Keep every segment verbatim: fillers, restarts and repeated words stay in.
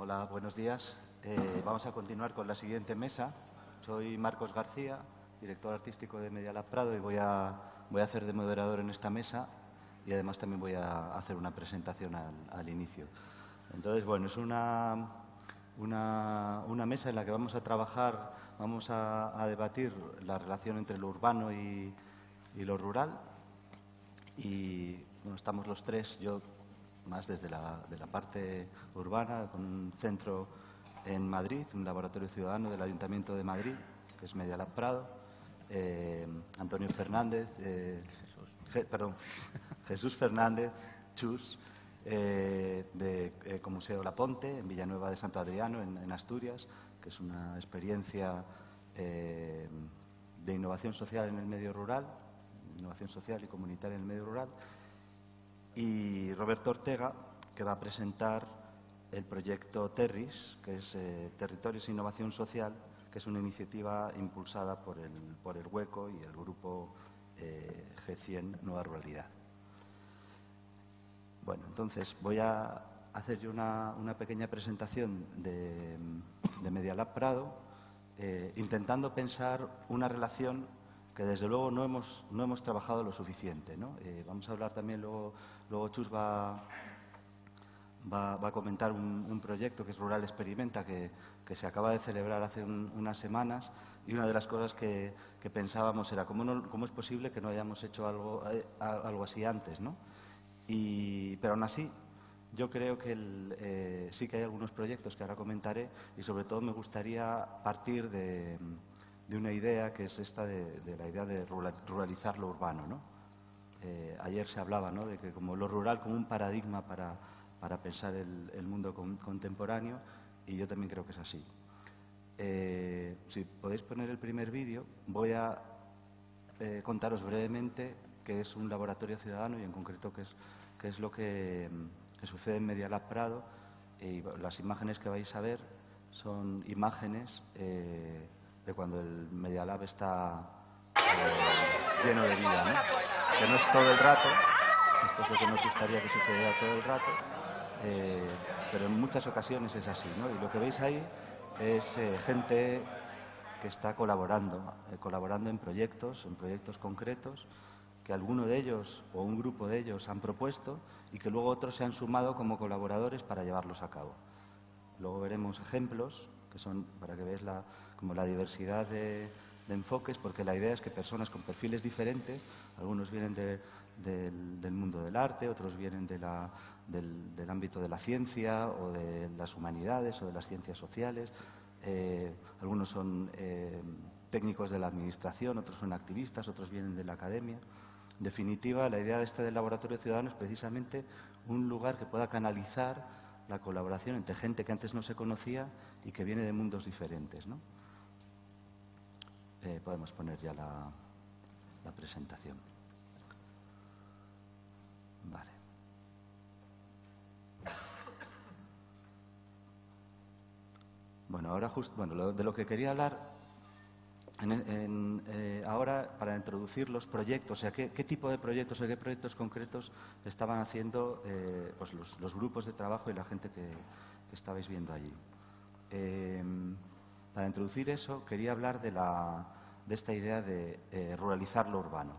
Hola, buenos días. Eh, vamos a continuar con la siguiente mesa. Soy Marcos García, director artístico de Media Lab Prado, y voy a, voy a hacer de moderador en esta mesa y además también voy a hacer una presentación al, al inicio. Entonces, bueno, es una, una, una mesa en la que vamos a trabajar, vamos a, a debatir la relación entre lo urbano y, y lo rural. Y bueno, estamos los tres, yo más desde la, de la parte urbana, con un centro en Madrid, un laboratorio ciudadano del Ayuntamiento de Madrid, que es Media Lab Prado, eh, Antonio Fernández, eh, Je, perdón, Jesús Fernández, Chus, eh, de eh, Ecomuseo La Ponte, en Villanueva de Santo Adriano, en, en Asturias, que es una experiencia eh, de innovación social en el medio rural, innovación social y comunitaria en el medio rural, y Roberto Ortega, que va a presentar el proyecto TERRIS, que es eh, Territorios e Innovación Social, que es una iniciativa impulsada por el, por el Hueco y el grupo eh, G cien Nueva Ruralidad. Bueno, entonces voy a hacer yo una, una pequeña presentación de, de Media Lab Prado, eh, intentando pensar una relación que desde luego no hemos, no hemos trabajado lo suficiente, ¿no? Eh, vamos a hablar también, luego, luego Chus va, va, va a comentar un, un proyecto que es Rural Experimenta, que, que se acaba de celebrar hace un, unas semanas, y una de las cosas que, que pensábamos era ¿cómo, no, cómo es posible que no hayamos hecho algo, eh, algo así antes, ¿no? Y, pero aún así, yo creo que el, eh, sí que hay algunos proyectos que ahora comentaré, y sobre todo me gustaría partir de, de una idea que es esta de, de la idea de ruralizar lo urbano, ¿no? Eh, ayer se hablaba, ¿no?, de que como lo rural como un paradigma para, para pensar el, el mundo con, contemporáneo, y yo también creo que es así. Eh, si podéis poner el primer vídeo, voy a eh, contaros brevemente qué es un laboratorio ciudadano y en concreto qué es, qué es lo que, que sucede en Media Lab Prado. Y las imágenes que vais a ver son imágenes eh, de cuando el Media Lab está eh, lleno de vida, ¿no? Que no es todo el rato, esto es lo que nos gustaría que sucediera todo el rato, eh, pero en muchas ocasiones es así, ¿no? Y lo que veis ahí es eh, gente que está colaborando, eh, colaborando en proyectos, en proyectos concretos, que alguno de ellos o un grupo de ellos han propuesto y que luego otros se han sumado como colaboradores para llevarlos a cabo. Luego veremos ejemplos que son, para que veáis la, como la diversidad de, de enfoques, porque la idea es que personas con perfiles diferentes, algunos vienen de, de, del mundo del arte, otros vienen de la, del, del ámbito de la ciencia o de las humanidades o de las ciencias sociales, eh, algunos son eh, técnicos de la administración, otros son activistas, otros vienen de la academia. En definitiva, la idea de este del laboratorio ciudadano es precisamente un lugar que pueda canalizar la colaboración entre gente que antes no se conocía y que viene de mundos diferentes, ¿no? Eh, podemos poner ya la, la presentación. Vale. Bueno, ahora justo, bueno, lo, de lo que quería hablar en, en, eh, ahora, para introducir los proyectos, o sea, qué, qué tipo de proyectos o qué proyectos concretos estaban haciendo eh, pues los, los grupos de trabajo y la gente que, que estabais viendo allí. Eh, para introducir eso, quería hablar de, la, de esta idea de eh, ruralizar lo urbano.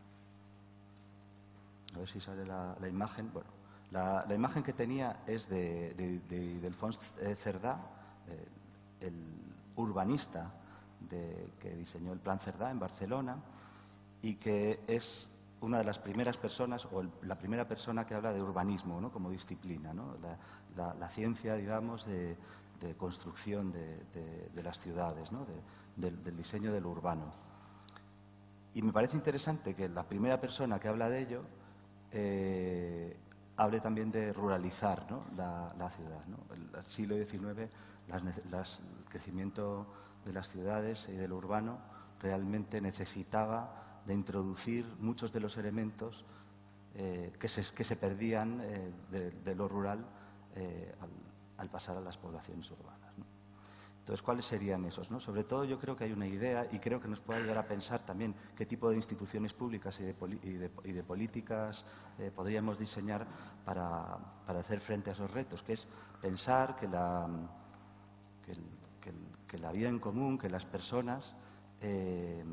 A ver si sale la, la imagen. Bueno, la, la imagen que tenía es de, de, de Ildefonso Cerdá, eh, el urbanista de, que diseñó el Plan Cerdá en Barcelona, y que es una de las primeras personas, o el, la primera persona que habla de urbanismo, ¿no?, como disciplina, ¿no?, la, la, la ciencia, digamos, de, de construcción de, de, de las ciudades, ¿no?, de, del, del diseño de lo urbano. Y me parece interesante que la primera persona que habla de ello eh, hable también de ruralizar, ¿no?, la, la ciudad, ¿no? El, el siglo diecinueve, las, las, el crecimiento de las ciudades y de lo urbano realmente necesitaba de introducir muchos de los elementos eh, que, se, que se perdían eh, de, de lo rural eh, al, al pasar a las poblaciones urbanas, ¿no? Entonces, ¿cuáles serían esos, ¿no? Sobre todo yo creo que hay una idea y creo que nos puede ayudar a pensar también qué tipo de instituciones públicas y de, y de, y de políticas eh, podríamos diseñar para, para hacer frente a esos retos, que es pensar que la, que, el, que, el, que la vida en común, que las personas, eh,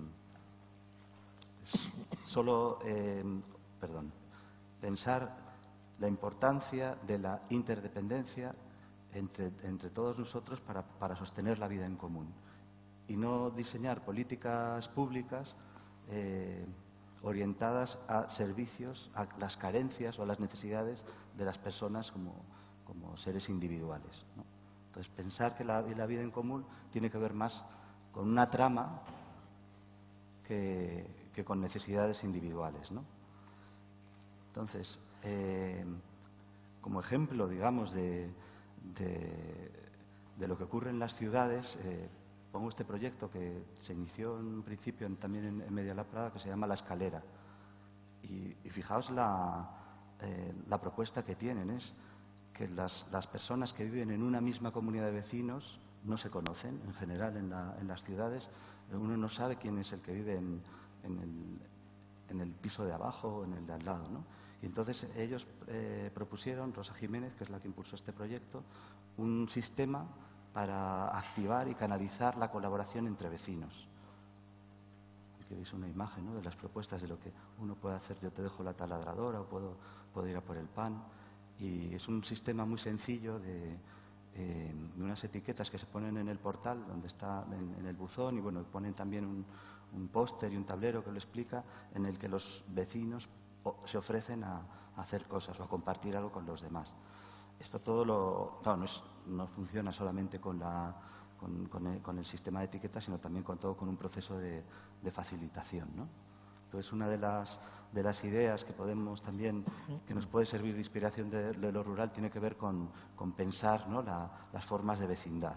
solo, eh, perdón, pensar la importancia de la interdependencia Entre, entre todos nosotros para, para sostener la vida en común y no diseñar políticas públicas eh, orientadas a servicios, a las carencias o a las necesidades de las personas como, como seres individuales, ¿no? Entonces, pensar que la, la vida en común tiene que ver más con una trama que, que con necesidades individuales, ¿no? Entonces, eh, como ejemplo, digamos, de De, de lo que ocurre en las ciudades, eh, pongo este proyecto que se inició en un principio en, también en, en Media Lab Prada, que se llama La Escalera. Y, y fijaos la, eh, la propuesta que tienen, es que las, las personas que viven en una misma comunidad de vecinos no se conocen, en general en, la, en las ciudades. Uno no sabe quién es el que vive en, en, el, en el piso de abajo o en el de al lado, ¿no? Y entonces ellos eh, propusieron, Rosa Jiménez, que es la que impulsó este proyecto, un sistema para activar y canalizar la colaboración entre vecinos. Aquí veis una imagen, ¿no?, de las propuestas de lo que uno puede hacer. Yo te dejo la taladradora o puedo, puedo ir a por el pan. Y es un sistema muy sencillo de, eh, de unas etiquetas que se ponen en el portal, donde está en, en el buzón, y bueno, ponen también un, un póster y un tablero que lo explica, en el que los vecinos se ofrecen a, a hacer cosas o a compartir algo con los demás. Esto todo lo, claro, no, es, no funciona solamente con, la, con, con, el, con el sistema de etiquetas, sino también con todo con un proceso de, de facilitación, ¿no? Entonces, una de las, de las ideas que podemos también, que nos puede servir de inspiración de, de lo rural, tiene que ver con, con pensar, ¿no?, la, las formas de vecindad.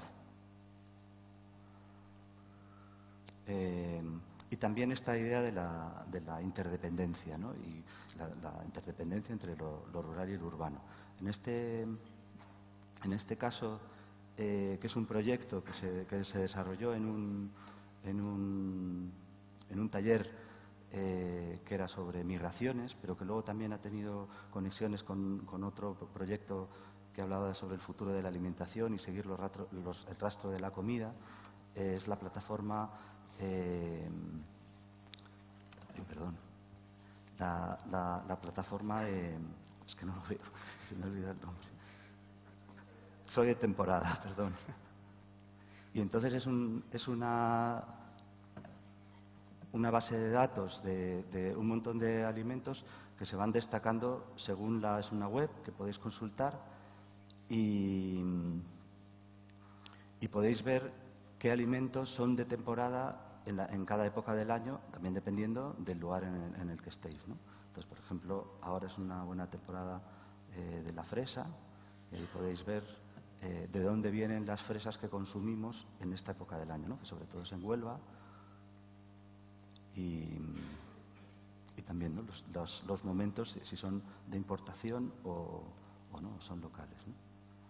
Eh, Y también esta idea de la, de la interdependencia, ¿no?, y la, la interdependencia entre lo, lo rural y lo urbano. En este, en este caso, eh, que es un proyecto que se, que se desarrolló en un, en un, en un taller eh, que era sobre migraciones, pero que luego también ha tenido conexiones con, con otro proyecto que hablaba sobre el futuro de la alimentación y seguir los ratro, los, el rastro de la comida, eh, es la plataforma... Eh, perdón, la, la, la plataforma, eh, es que no lo veo, se me olvida el nombre. Soy de temporada, perdón. Y entonces es, un, es una, una base de datos de, de un montón de alimentos que se van destacando según la, es una web que podéis consultar y, y podéis ver qué alimentos son de temporada En, la, en cada época del año, también dependiendo del lugar en el, en el que estéis, ¿no? Entonces, por ejemplo, ahora es una buena temporada eh, de la fresa, y ahí podéis ver eh, de dónde vienen las fresas que consumimos en esta época del año, ¿no?, que sobre todo es en Huelva, y, y también, ¿no?, los, los, los momentos, si son de importación o, o no, son locales, ¿no?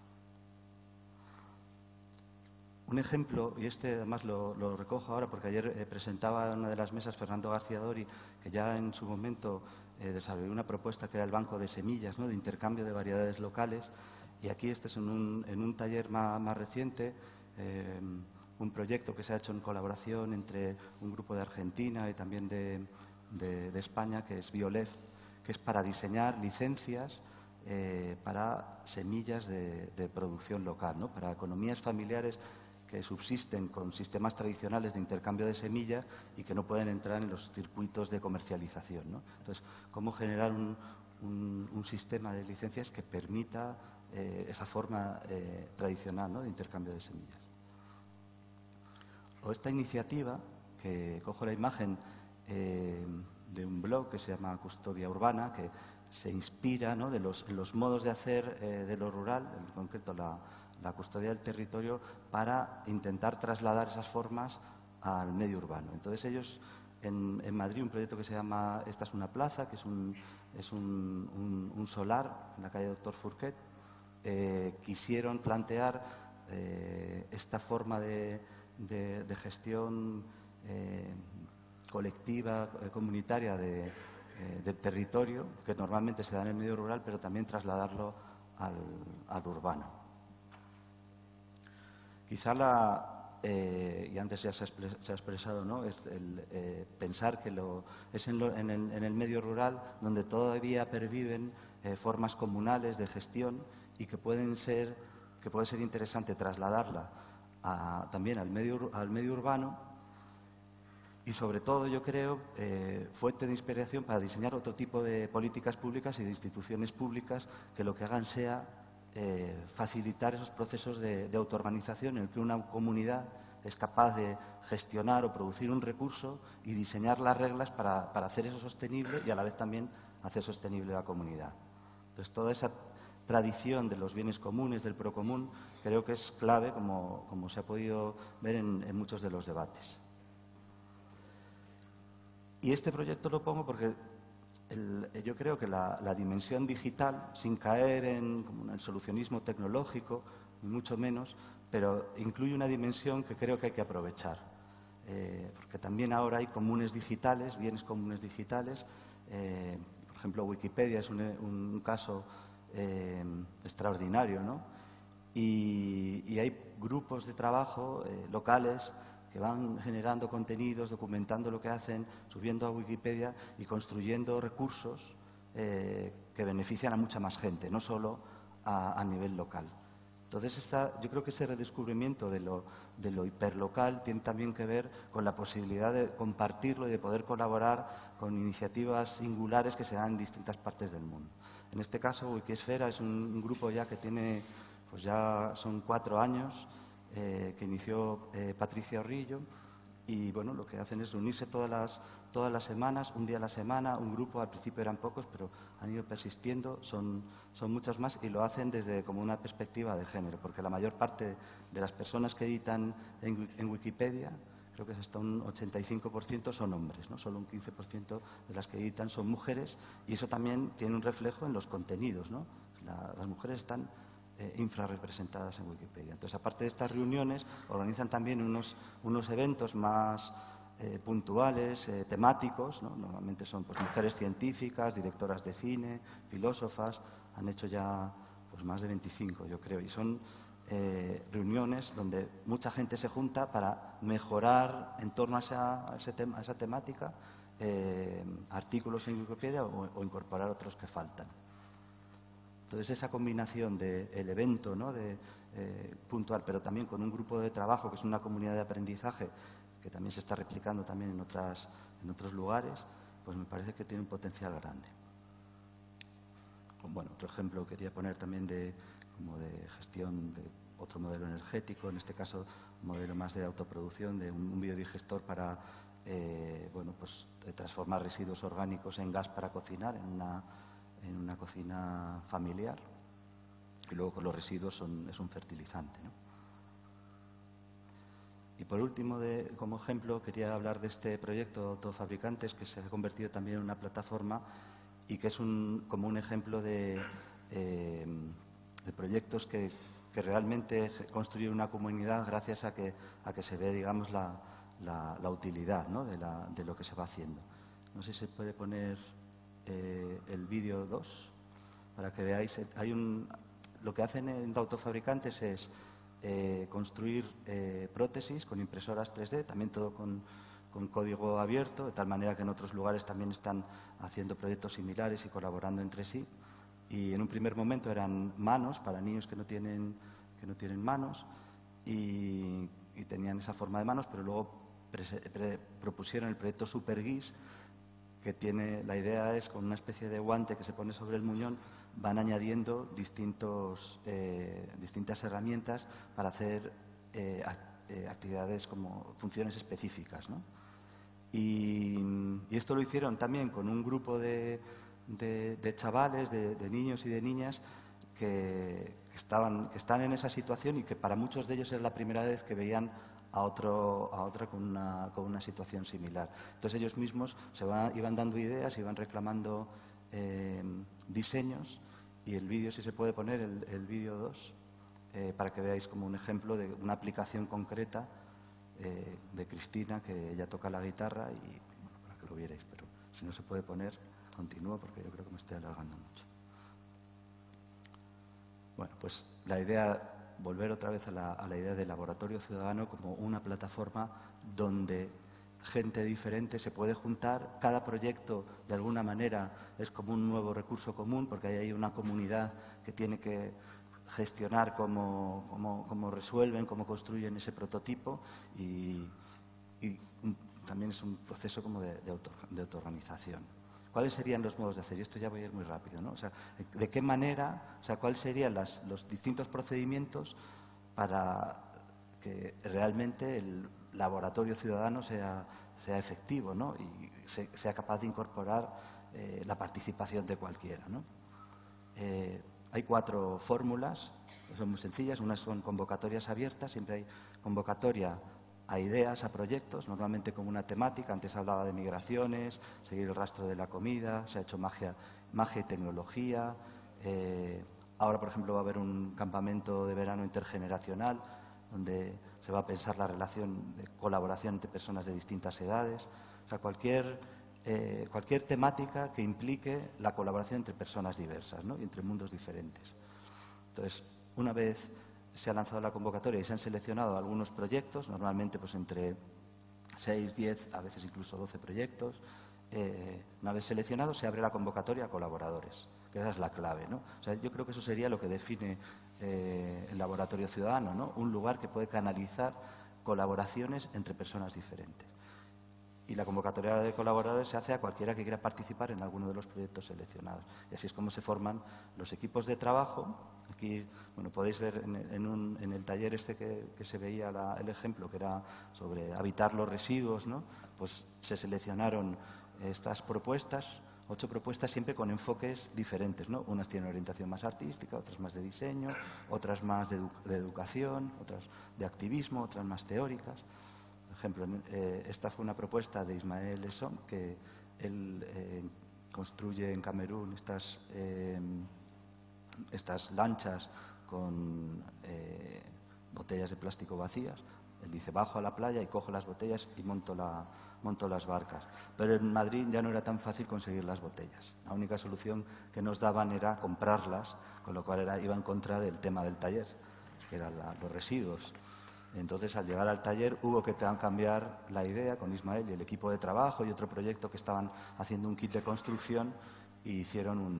Un ejemplo, y este además lo, lo recojo ahora porque ayer eh, presentaba en una de las mesas Fernando García Dori, que ya en su momento eh, desarrolló una propuesta que era el banco de semillas, ¿no?, de intercambio de variedades locales, y aquí este es en un, en un taller más, más reciente, eh, un proyecto que se ha hecho en colaboración entre un grupo de Argentina y también de, de, de España, que es Biolef, que es para diseñar licencias eh, para semillas de, de producción local, ¿no?, para economías familiares que subsisten con sistemas tradicionales de intercambio de semillas y que no pueden entrar en los circuitos de comercialización, ¿no? Entonces, ¿cómo generar un, un, un sistema de licencias que permita eh, esa forma eh, tradicional, ¿no?, de intercambio de semillas? O esta iniciativa, que cojo la imagen eh, de un blog que se llama Custodia Urbana, que se inspira, ¿no?, de los, los modos de hacer eh, de lo rural, en concreto la la custodia del territorio, para intentar trasladar esas formas al medio urbano. Entonces ellos, en, en Madrid, un proyecto que se llama Esta es una plaza, que es un, es un, un, un solar en la calle Doctor Furquet, eh, quisieron plantear eh, esta forma de, de, de gestión eh, colectiva, eh, comunitaria de, eh, del territorio, que normalmente se da en el medio rural, pero también trasladarlo al, al urbano. Quizá la... Eh, y antes ya se ha, se ha expresado, ¿no? Es el, eh, pensar que lo, es en, lo, en, el, en el medio rural donde todavía perviven eh, formas comunales de gestión y que pueden ser, que puede ser interesante trasladarla a, también al medio, al medio urbano y sobre todo, yo creo, eh, fuente de inspiración para diseñar otro tipo de políticas públicas y de instituciones públicas que lo que hagan sea Eh, facilitar esos procesos de, de autoorganización en el que una comunidad es capaz de gestionar o producir un recurso y diseñar las reglas para, para hacer eso sostenible y a la vez también hacer sostenible la comunidad. Entonces, toda esa tradición de los bienes comunes, del procomún, creo que es clave, como, como se ha podido ver en, en muchos de los debates. Y este proyecto lo pongo porque El, yo creo que la, la dimensión digital, sin caer en, como en el solucionismo tecnológico, ni mucho menos, pero incluye una dimensión que creo que hay que aprovechar. Eh, porque también ahora hay comunes digitales, bienes comunes digitales. Eh, por ejemplo, Wikipedia es un, un caso eh, extraordinario, ¿no? Y, y hay grupos de trabajo eh, locales que van generando contenidos, documentando lo que hacen, subiendo a Wikipedia y construyendo recursos eh, que benefician a mucha más gente, no solo a, a nivel local. Entonces, esta, yo creo que ese redescubrimiento de lo, de lo hiperlocal tiene también que ver con la posibilidad de compartirlo y de poder colaborar con iniciativas singulares que se dan en distintas partes del mundo. En este caso, Wikisfera es un, un grupo ya que tiene, pues ya son cuatro años, Eh, que inició eh, Patricia Orrillo y bueno, lo que hacen es reunirse todas las, todas las semanas, un día a la semana, un grupo, al principio eran pocos, pero han ido persistiendo, son, son muchos más y lo hacen desde como una perspectiva de género, porque la mayor parte de las personas que editan en, en Wikipedia, creo que es hasta un ochenta y cinco por ciento son hombres, ¿no? Solo un quince por ciento de las que editan son mujeres y eso también tiene un reflejo en los contenidos, ¿no? La, las mujeres están Eh, infrarrepresentadas en Wikipedia. Entonces, aparte de estas reuniones, organizan también unos, unos eventos más eh, puntuales, eh, temáticos, ¿no? Normalmente son pues, mujeres científicas, directoras de cine, filósofas, han hecho ya pues, más de veinticinco, yo creo, y son eh, reuniones donde mucha gente se junta para mejorar en torno a esa, a ese tema, a esa temática eh, artículos en Wikipedia o, o incorporar otros que faltan. Entonces, esa combinación del evento, ¿no? de, eh, puntual, pero también con un grupo de trabajo, que es una comunidad de aprendizaje, que también se está replicando también en, otras, en otros lugares, pues me parece que tiene un potencial grande. Bueno, otro ejemplo quería poner también de, como de gestión de otro modelo energético, en este caso un modelo más de autoproducción, de un, un biodigestor para eh, bueno, pues, transformar residuos orgánicos en gas para cocinar, en una... en una cocina familiar y luego con los residuos son, es un fertilizante, ¿no? Y por último, de, como ejemplo, quería hablar de este proyecto Autofabricantes que se ha convertido también en una plataforma y que es un, como un ejemplo de, eh, de proyectos que, que realmente construyen una comunidad gracias a que, a que se ve, digamos, la, la, la utilidad, ¿no? de, la, de lo que se va haciendo. No sé si se puede poner... Eh, el vídeo dos, para que veáis. Hay un, lo que hacen en Autofabricantes es eh, construir eh, prótesis con impresoras tres D, también todo con, con código abierto, de tal manera que en otros lugares también están haciendo proyectos similares y colaborando entre sí. Y en un primer momento eran manos para niños que no tienen, que no tienen manos y, y tenían esa forma de manos, pero luego pre, pre, propusieron el proyecto Superguis, que tiene, la idea es, con una especie de guante que se pone sobre el muñón, van añadiendo distintos, eh, distintas herramientas para hacer eh, actividades como funciones específicas, ¿no? Y, y esto lo hicieron también con un grupo de, de, de chavales, de, de niños y de niñas que, que, estaban, que están en esa situación y que para muchos de ellos es la primera vez que veían a, otro, a otra con una, con una situación similar. Entonces ellos mismos se van, iban dando ideas, iban reclamando eh, diseños y el vídeo, si se puede poner, el, el vídeo dos, eh, para que veáis como un ejemplo de una aplicación concreta eh, de Cristina, que ella toca la guitarra y, bueno, para que lo vierais, pero si no se puede poner, continúo porque yo creo que me estoy alargando mucho. Bueno, pues la idea, volver otra vez a la, a la idea del laboratorio ciudadano como una plataforma donde gente diferente se puede juntar, cada proyecto de alguna manera es como un nuevo recurso común porque hay ahí una comunidad que tiene que gestionar cómo, cómo, cómo resuelven, cómo construyen ese prototipo y, y también es un proceso como de, de, auto, de autoorganización. ¿Cuáles serían los modos de hacer? Y esto ya voy a ir muy rápido, ¿no? O sea, ¿de qué manera, o sea, cuáles serían las, los distintos procedimientos para que realmente el laboratorio ciudadano sea, sea efectivo, ¿no? Y se, sea capaz de incorporar eh, la participación de cualquiera, ¿no? Eh, hay cuatro fórmulas, son muy sencillas. Unas son convocatorias abiertas, siempre hay convocatoria a ideas, a proyectos, normalmente con una temática. Antes hablaba de migraciones, seguir el rastro de la comida, se ha hecho magia, magia y tecnología. Eh, ahora, por ejemplo, va a haber un campamento de verano intergeneracional donde se va a pensar la relación de colaboración entre personas de distintas edades. O sea, cualquier, eh, cualquier temática que implique la colaboración entre personas diversas, ¿no? Y entre mundos diferentes. Entonces, una vez se ha lanzado la convocatoria y se han seleccionado algunos proyectos, normalmente pues entre seis, diez, a veces incluso doce proyectos. Eh, una vez seleccionado, se abre la convocatoria a colaboradores, que esa es la clave, ¿no? O sea, yo creo que eso sería lo que define eh, el laboratorio ciudadano, ¿no? Un lugar que puede canalizar colaboraciones entre personas diferentes. Y la convocatoria de colaboradores se hace a cualquiera que quiera participar en alguno de los proyectos seleccionados. Y así es como se forman los equipos de trabajo. Aquí, bueno, podéis ver en, en, un, en el taller este que, que se veía la, el ejemplo, que era sobre habitar los residuos, ¿no? Pues se seleccionaron estas propuestas, ocho propuestas siempre con enfoques diferentes, ¿no? Unas tienen orientación más artística, otras más de diseño, otras más de, edu de educación, otras de activismo, otras más teóricas. Por ejemplo, eh, esta fue una propuesta de Ismael Essom, que él eh, construye en Camerún estas, eh, estas lanchas con eh, botellas de plástico vacías. Él dice, bajo a la playa y cojo las botellas y monto, la, monto las barcas. Pero en Madrid ya no era tan fácil conseguir las botellas. La única solución que nos daban era comprarlas, con lo cual era, iba en contra del tema del taller, que eran la, los residuos. Entonces, al llegar al taller, hubo que cambiar la idea con Ismael y el equipo de trabajo y otro proyecto que estaban haciendo un kit de construcción y hicieron un,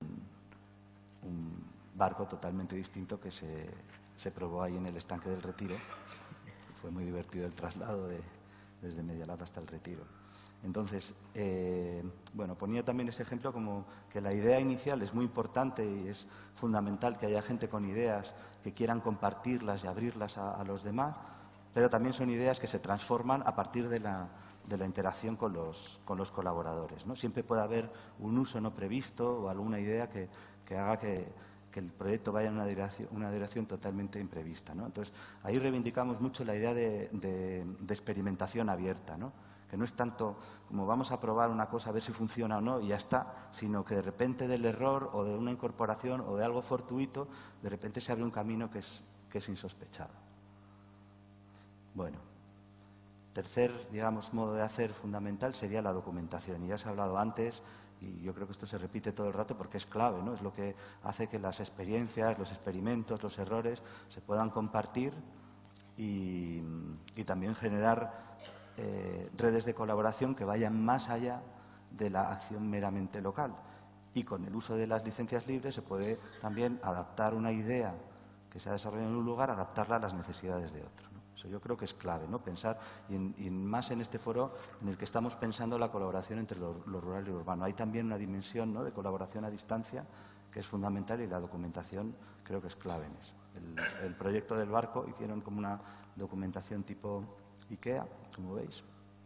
un barco totalmente distinto que se, se probó ahí en el estanque del Retiro. Fue muy divertido el traslado de, desde Medialab hasta el Retiro. Entonces, eh, bueno, ponía también ese ejemplo como que la idea inicial es muy importante y es fundamental que haya gente con ideas que quieran compartirlas y abrirlas a, a los demás, pero también son ideas que se transforman a partir de la, de la interacción con los, con los colaboradores, ¿no? Siempre puede haber un uso no previsto o alguna idea que, que haga que, que el proyecto vaya en una dirección, una dirección totalmente imprevista, ¿no? Entonces, ahí reivindicamos mucho la idea de, de, de experimentación abierta, ¿no? Que no es tanto como vamos a probar una cosa a ver si funciona o no y ya está, sino que de repente del error o de una incorporación o de algo fortuito, de repente se abre un camino que es, que es insospechado. Bueno, tercer, digamos, modo de hacer fundamental sería la documentación. Y ya se ha hablado antes, y yo creo que esto se repite todo el rato porque es clave, ¿no? Es lo que hace que las experiencias, los experimentos, los errores se puedan compartir y, y también generar eh, redes de colaboración que vayan más allá de la acción meramente local. Y con el uso de las licencias libres se puede también adaptar una idea que se ha desarrollado en un lugar, adaptarla a las necesidades de otro, ¿no? Eso yo creo que es clave, ¿no? Pensar, y, en, y más en este foro en el que estamos pensando la colaboración entre lo, lo rural y lo urbano. Hay también una dimensión, ¿no?, de colaboración a distancia que es fundamental y la documentación creo que es clave en eso. El, el proyecto del barco hicieron como una documentación tipo IKEA, como veis.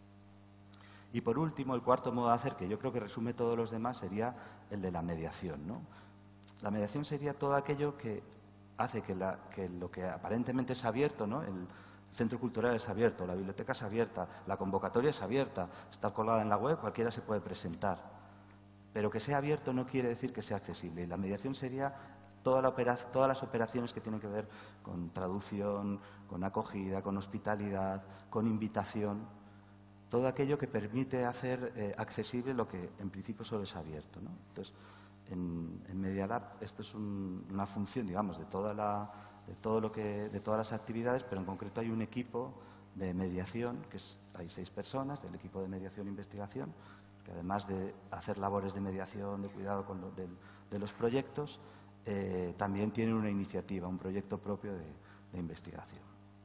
Y por último, el cuarto modo de hacer, que yo creo que resume todos los demás, sería el de la mediación, ¿no? La mediación sería todo aquello que hace que, la, que lo que aparentemente es abierto, ¿no? El centro cultural es abierto, la biblioteca es abierta, la convocatoria es abierta, está colgada en la web, cualquiera se puede presentar. Pero que sea abierto no quiere decir que sea accesible. Y la mediación sería toda la opera, todas las operaciones que tienen que ver con traducción, con acogida, con hospitalidad, con invitación, todo aquello que permite hacer eh, accesible lo que en principio solo es abierto, ¿no? Entonces, en, en Media Lab esto es un, una función, digamos, de toda la, de todo lo que, de todas las actividades, pero en concreto hay un equipo de mediación, que es, hay seis personas del equipo de mediación e investigación, que además de hacer labores de mediación, de cuidado con lo, de, de los proyectos, eh, también tienen una iniciativa, un proyecto propio de, de investigación.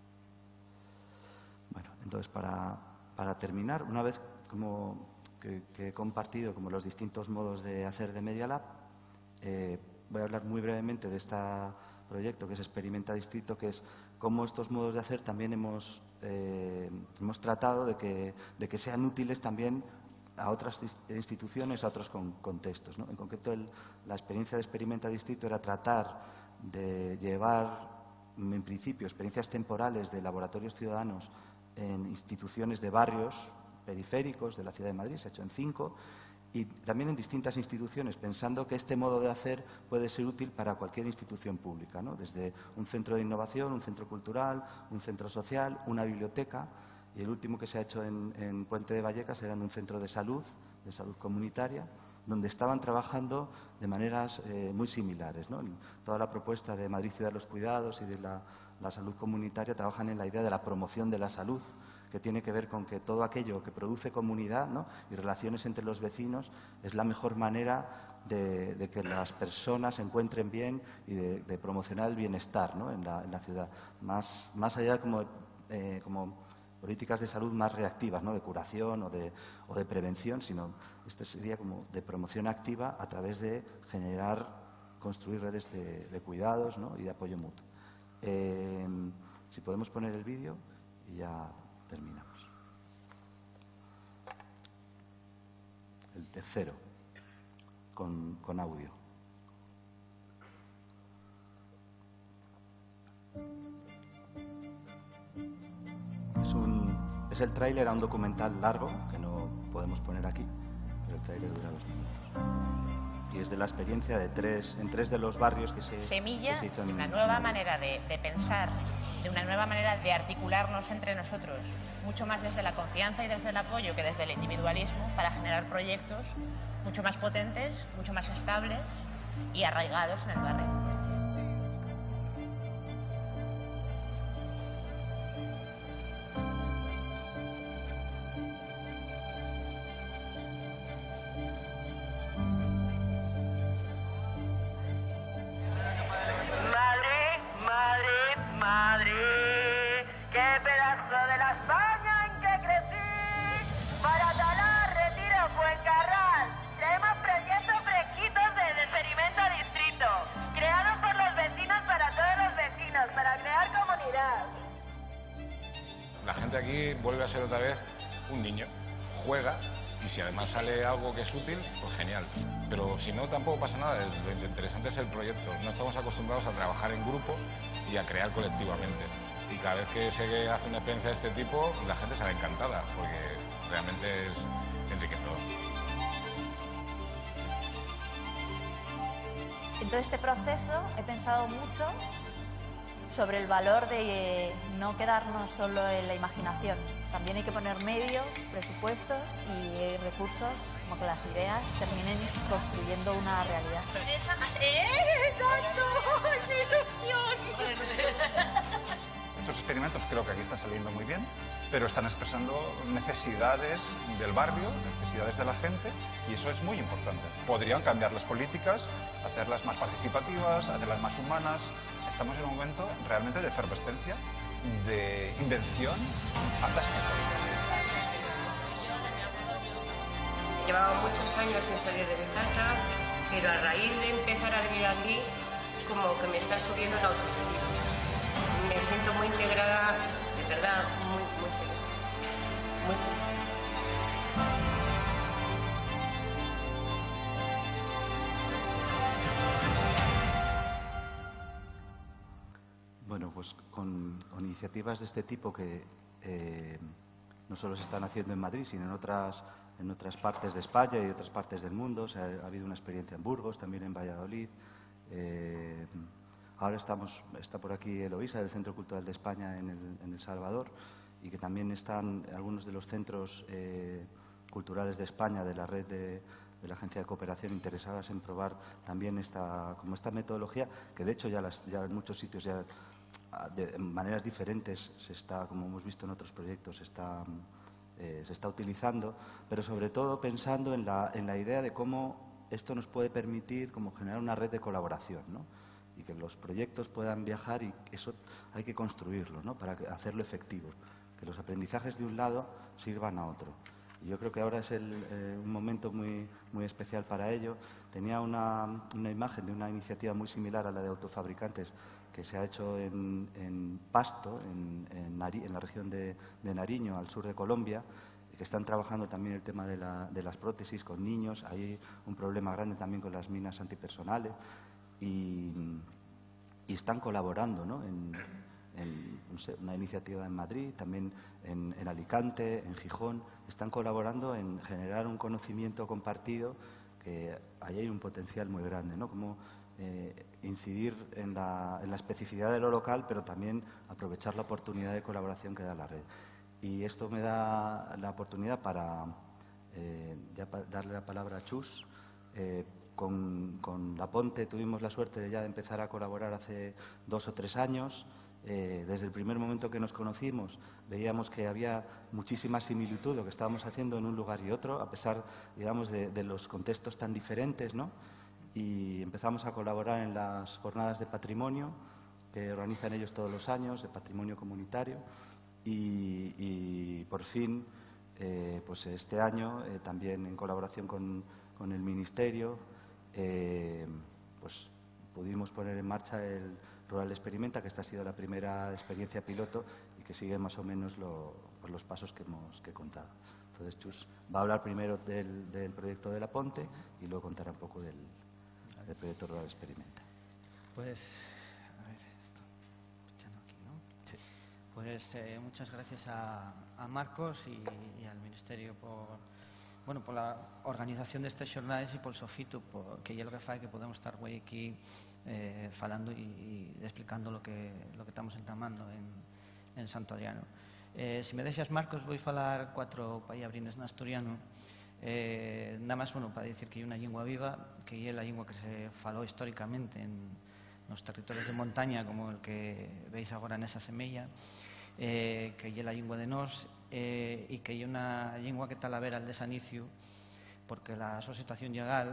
Bueno, entonces para, para terminar, una vez como que, que he compartido como los distintos modos de hacer de Media Lab, eh, voy a hablar muy brevemente de este proyecto que es Experimenta Distrito, que es cómo estos modos de hacer también hemos, eh, hemos tratado de que, de que sean útiles también a otras instituciones, a otros con, contextos, ¿no? En concreto, el, la experiencia de Experimenta Distrito era tratar de llevar, en principio, experiencias temporales de laboratorios ciudadanos en instituciones de barrios periféricos de la ciudad de Madrid, se ha hecho en cinco, y también en distintas instituciones, pensando que este modo de hacer puede ser útil para cualquier institución pública, ¿no? Desde un centro de innovación, un centro cultural, un centro social, una biblioteca. Y el último que se ha hecho en, en Puente de Vallecas era en un centro de salud, de salud comunitaria, donde estaban trabajando de maneras eh, muy similares, ¿no? Toda la propuesta de Madrid Ciudad de los Cuidados y de la, la salud comunitaria trabajan en la idea de la promoción de la salud, que tiene que ver con que todo aquello que produce comunidad, ¿no? Y relaciones entre los vecinos es la mejor manera de, de que las personas se encuentren bien y de, de promocionar el bienestar, ¿no? en, la, en la ciudad, más, más allá de como... Eh, como políticas de salud más reactivas, ¿no? De curación o de, o de prevención, sino este sería como de promoción activa a través de generar, construir redes de, de cuidados, ¿no? Y de apoyo mutuo. Eh, si podemos poner el vídeo y ya terminamos. El tercero, con, con audio. Es, un, es el tráiler a un documental largo, que no podemos poner aquí, pero el tráiler dura dos minutos. Y es de la experiencia de tres, en tres de los barrios que se, Semilla que se hizo en de una en nueva Madrid. manera de, de pensar, de una nueva manera de articularnos entre nosotros, mucho más desde la confianza y desde el apoyo que desde el individualismo, para generar proyectos mucho más potentes, mucho más estables y arraigados en el barrio. La gente aquí vuelve a ser otra vez un niño, juega y si además sale algo que es útil, pues genial. Pero si no, tampoco pasa nada. Lo interesante es el proyecto. No estamos acostumbrados a trabajar en grupo y a crear colectivamente. Y cada vez que se hace una experiencia de este tipo, la gente sale encantada porque realmente es enriquecedor. En todo este proceso he pensado mucho sobre el valor de no quedarnos solo en la imaginación. También hay que poner medios, presupuestos y recursos, como que las ideas terminen construyendo una realidad. ¡Exacto! ¡Qué ilusión! Estos experimentos creo que aquí están saliendo muy bien, pero están expresando necesidades del barrio, necesidades de la gente, y eso es muy importante. Podrían cambiar las políticas, hacerlas más participativas, hacerlas más humanas. Estamos en un momento realmente de efervescencia, de invención fantástica. Llevaba muchos años sin salir de mi casa, pero a raíz de empezar a vivir aquí, como que me está subiendo la autoestima. Me siento muy integrada, de verdad, muy, muy feliz. Muy feliz. Bueno, pues con, con iniciativas de este tipo que eh, no solo se están haciendo en Madrid, sino en otras, en otras partes de España y otras partes del mundo. O sea, ha habido una experiencia en Burgos, también en Valladolid, Eh, ahora estamos, está por aquí Eloísa, del Centro Cultural de España en El, en El Salvador, y que también están algunos de los centros eh, culturales de España, de la red de, de la Agencia de Cooperación, interesadas en probar también esta, como esta metodología, que de hecho ya, las, ya en muchos sitios, ya de maneras diferentes, se está, como hemos visto en otros proyectos, se está, eh, se está utilizando, pero sobre todo pensando en la, en la idea de cómo esto nos puede permitir como generar una red de colaboración, ¿no? Y que los proyectos puedan viajar, y eso hay que construirlo, ¿no? Para hacerlo efectivo, que los aprendizajes de un lado sirvan a otro. Y yo creo que ahora es el, eh, un momento muy, muy especial para ello. Tenía una, una imagen de una iniciativa muy similar a la de autofabricantes que se ha hecho en, en Pasto, en, en, Nari, en la región de, de Nariño, al sur de Colombia, que están trabajando también el tema de, la, de las prótesis con niños. Hay un problema grande también con las minas antipersonales y, y están colaborando, ¿no? en, en no sé, una iniciativa en Madrid, también en, en Alicante, en Gijón. Están colaborando en generar un conocimiento compartido, que ahí hay un potencial muy grande, ¿no? Como eh, incidir en la, en la especificidad de lo local, pero también aprovechar la oportunidad de colaboración que da la red. Y esto me da la oportunidad para eh, ya pa darle la palabra a Chus. Eh, con, con La Ponte tuvimos la suerte de ya de empezar a colaborar hace dos o tres años. Eh, desde el primer momento que nos conocimos veíamos que había muchísima similitud lo que estábamos haciendo en un lugar y otro, a pesar, digamos, de, de los contextos tan diferentes, ¿no? Y empezamos a colaborar en las jornadas de patrimonio que organizan ellos todos los años, de patrimonio comunitario. Y, y por fin, eh, pues este año, eh, también en colaboración con, con el Ministerio, eh, pues pudimos poner en marcha el Rural Experimenta, que esta ha sido la primera experiencia piloto y que sigue más o menos lo, pues los pasos que hemos que he contado. Entonces, Chus va a hablar primero del, del proyecto de La Ponte y luego contará un poco del, del proyecto Rural Experimenta. Pues, a ver, esto, escuchando aquí, ¿no? Sí. Pues eh, muchas gracias a, a Marcos y, y al Ministerio por, bueno, por la organización destas xornades e por Sofito, por, que é o que fai que podemos estar hoy aquí eh, falando e, e explicando lo que, lo que estamos entamando en, en Santo Adriano. Eh, se me deixas, Marcos, vou falar cuatro paiabrines en asturiano. Eh, nada máis, bueno, para dicir que é unha lingua viva, que é a lingua que se falou históricamente en nos territorios de montaña, como el que veis agora nesa semella, eh, que é a lingua de nós, eh, e que é unha lingua que está a la vera al desanicio, porque a súa situación legal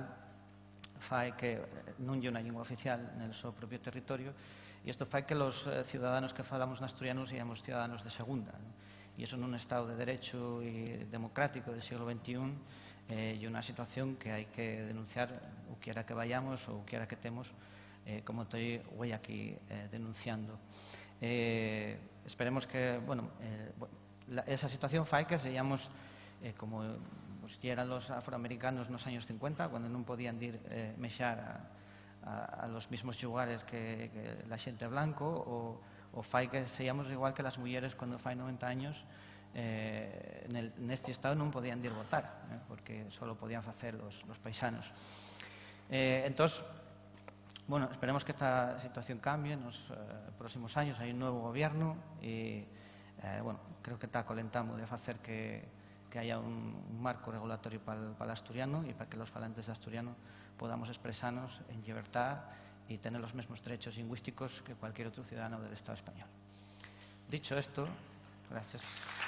fai que non é unha lingua oficial en el seu propio territorio, e isto fai que los ciudadanos que falamos en asturiano seamos ciudadanos de segunda, ¿no? E iso nun estado de derecho e democrático del siglo veintiún eh, é unha situación que hai que denunciar o quiera que vayamos ou o quiera que temos, eh, como estoy hoy aquí eh, denunciando. Eh, esperemos que, bueno, eh, la, esa situación fai que seamos eh, como pues, eran los afroamericanos nos años cincuenta, cuando non podían ir eh, mexar a, a, a los mismos lugares que, que la xente blanco, o, o fai que seamos igual que las mulleres cuando fai noventa años eh, en el, neste estado non podían ir votar, eh, porque solo podían facer los, los paisanos. Eh, entón, bueno, esperemos que esta situación cambie en los eh, próximos años. Hay un nuevo gobierno y, eh, bueno, creo que está colentando de hacer que, que haya un, un marco regulatorio para el, para el asturiano y para que los falantes de asturiano podamos expresarnos en libertad y tener los mismos derechos lingüísticos que cualquier otro ciudadano del Estado español. Dicho esto, gracias.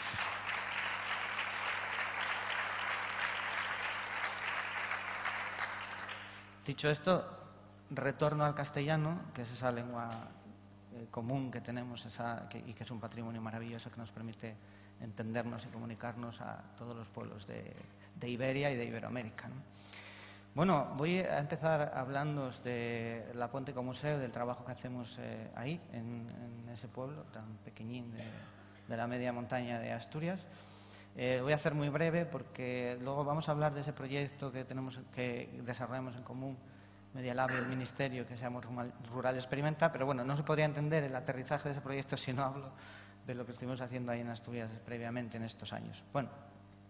Dicho esto, retorno al castellano, que es esa lengua eh, común que tenemos esa, que, y que es un patrimonio maravilloso que nos permite entendernos y comunicarnos a todos los pueblos de, de Iberia y de Iberoamérica, ¿no? Bueno, voy a empezar hablando de La Ponte como museo, del trabajo que hacemos eh, ahí, en, en ese pueblo tan pequeñín de, de la media montaña de Asturias. Eh, voy a hacer muy breve porque luego vamos a hablar de ese proyecto que tenemos que desarrollamos en común Media Lab y el Ministerio, que se llama Rural Experimenta, pero bueno, no se podría entender el aterrizaje de ese proyecto si no hablo de lo que estuvimos haciendo ahí en Asturias previamente en estos años. Bueno,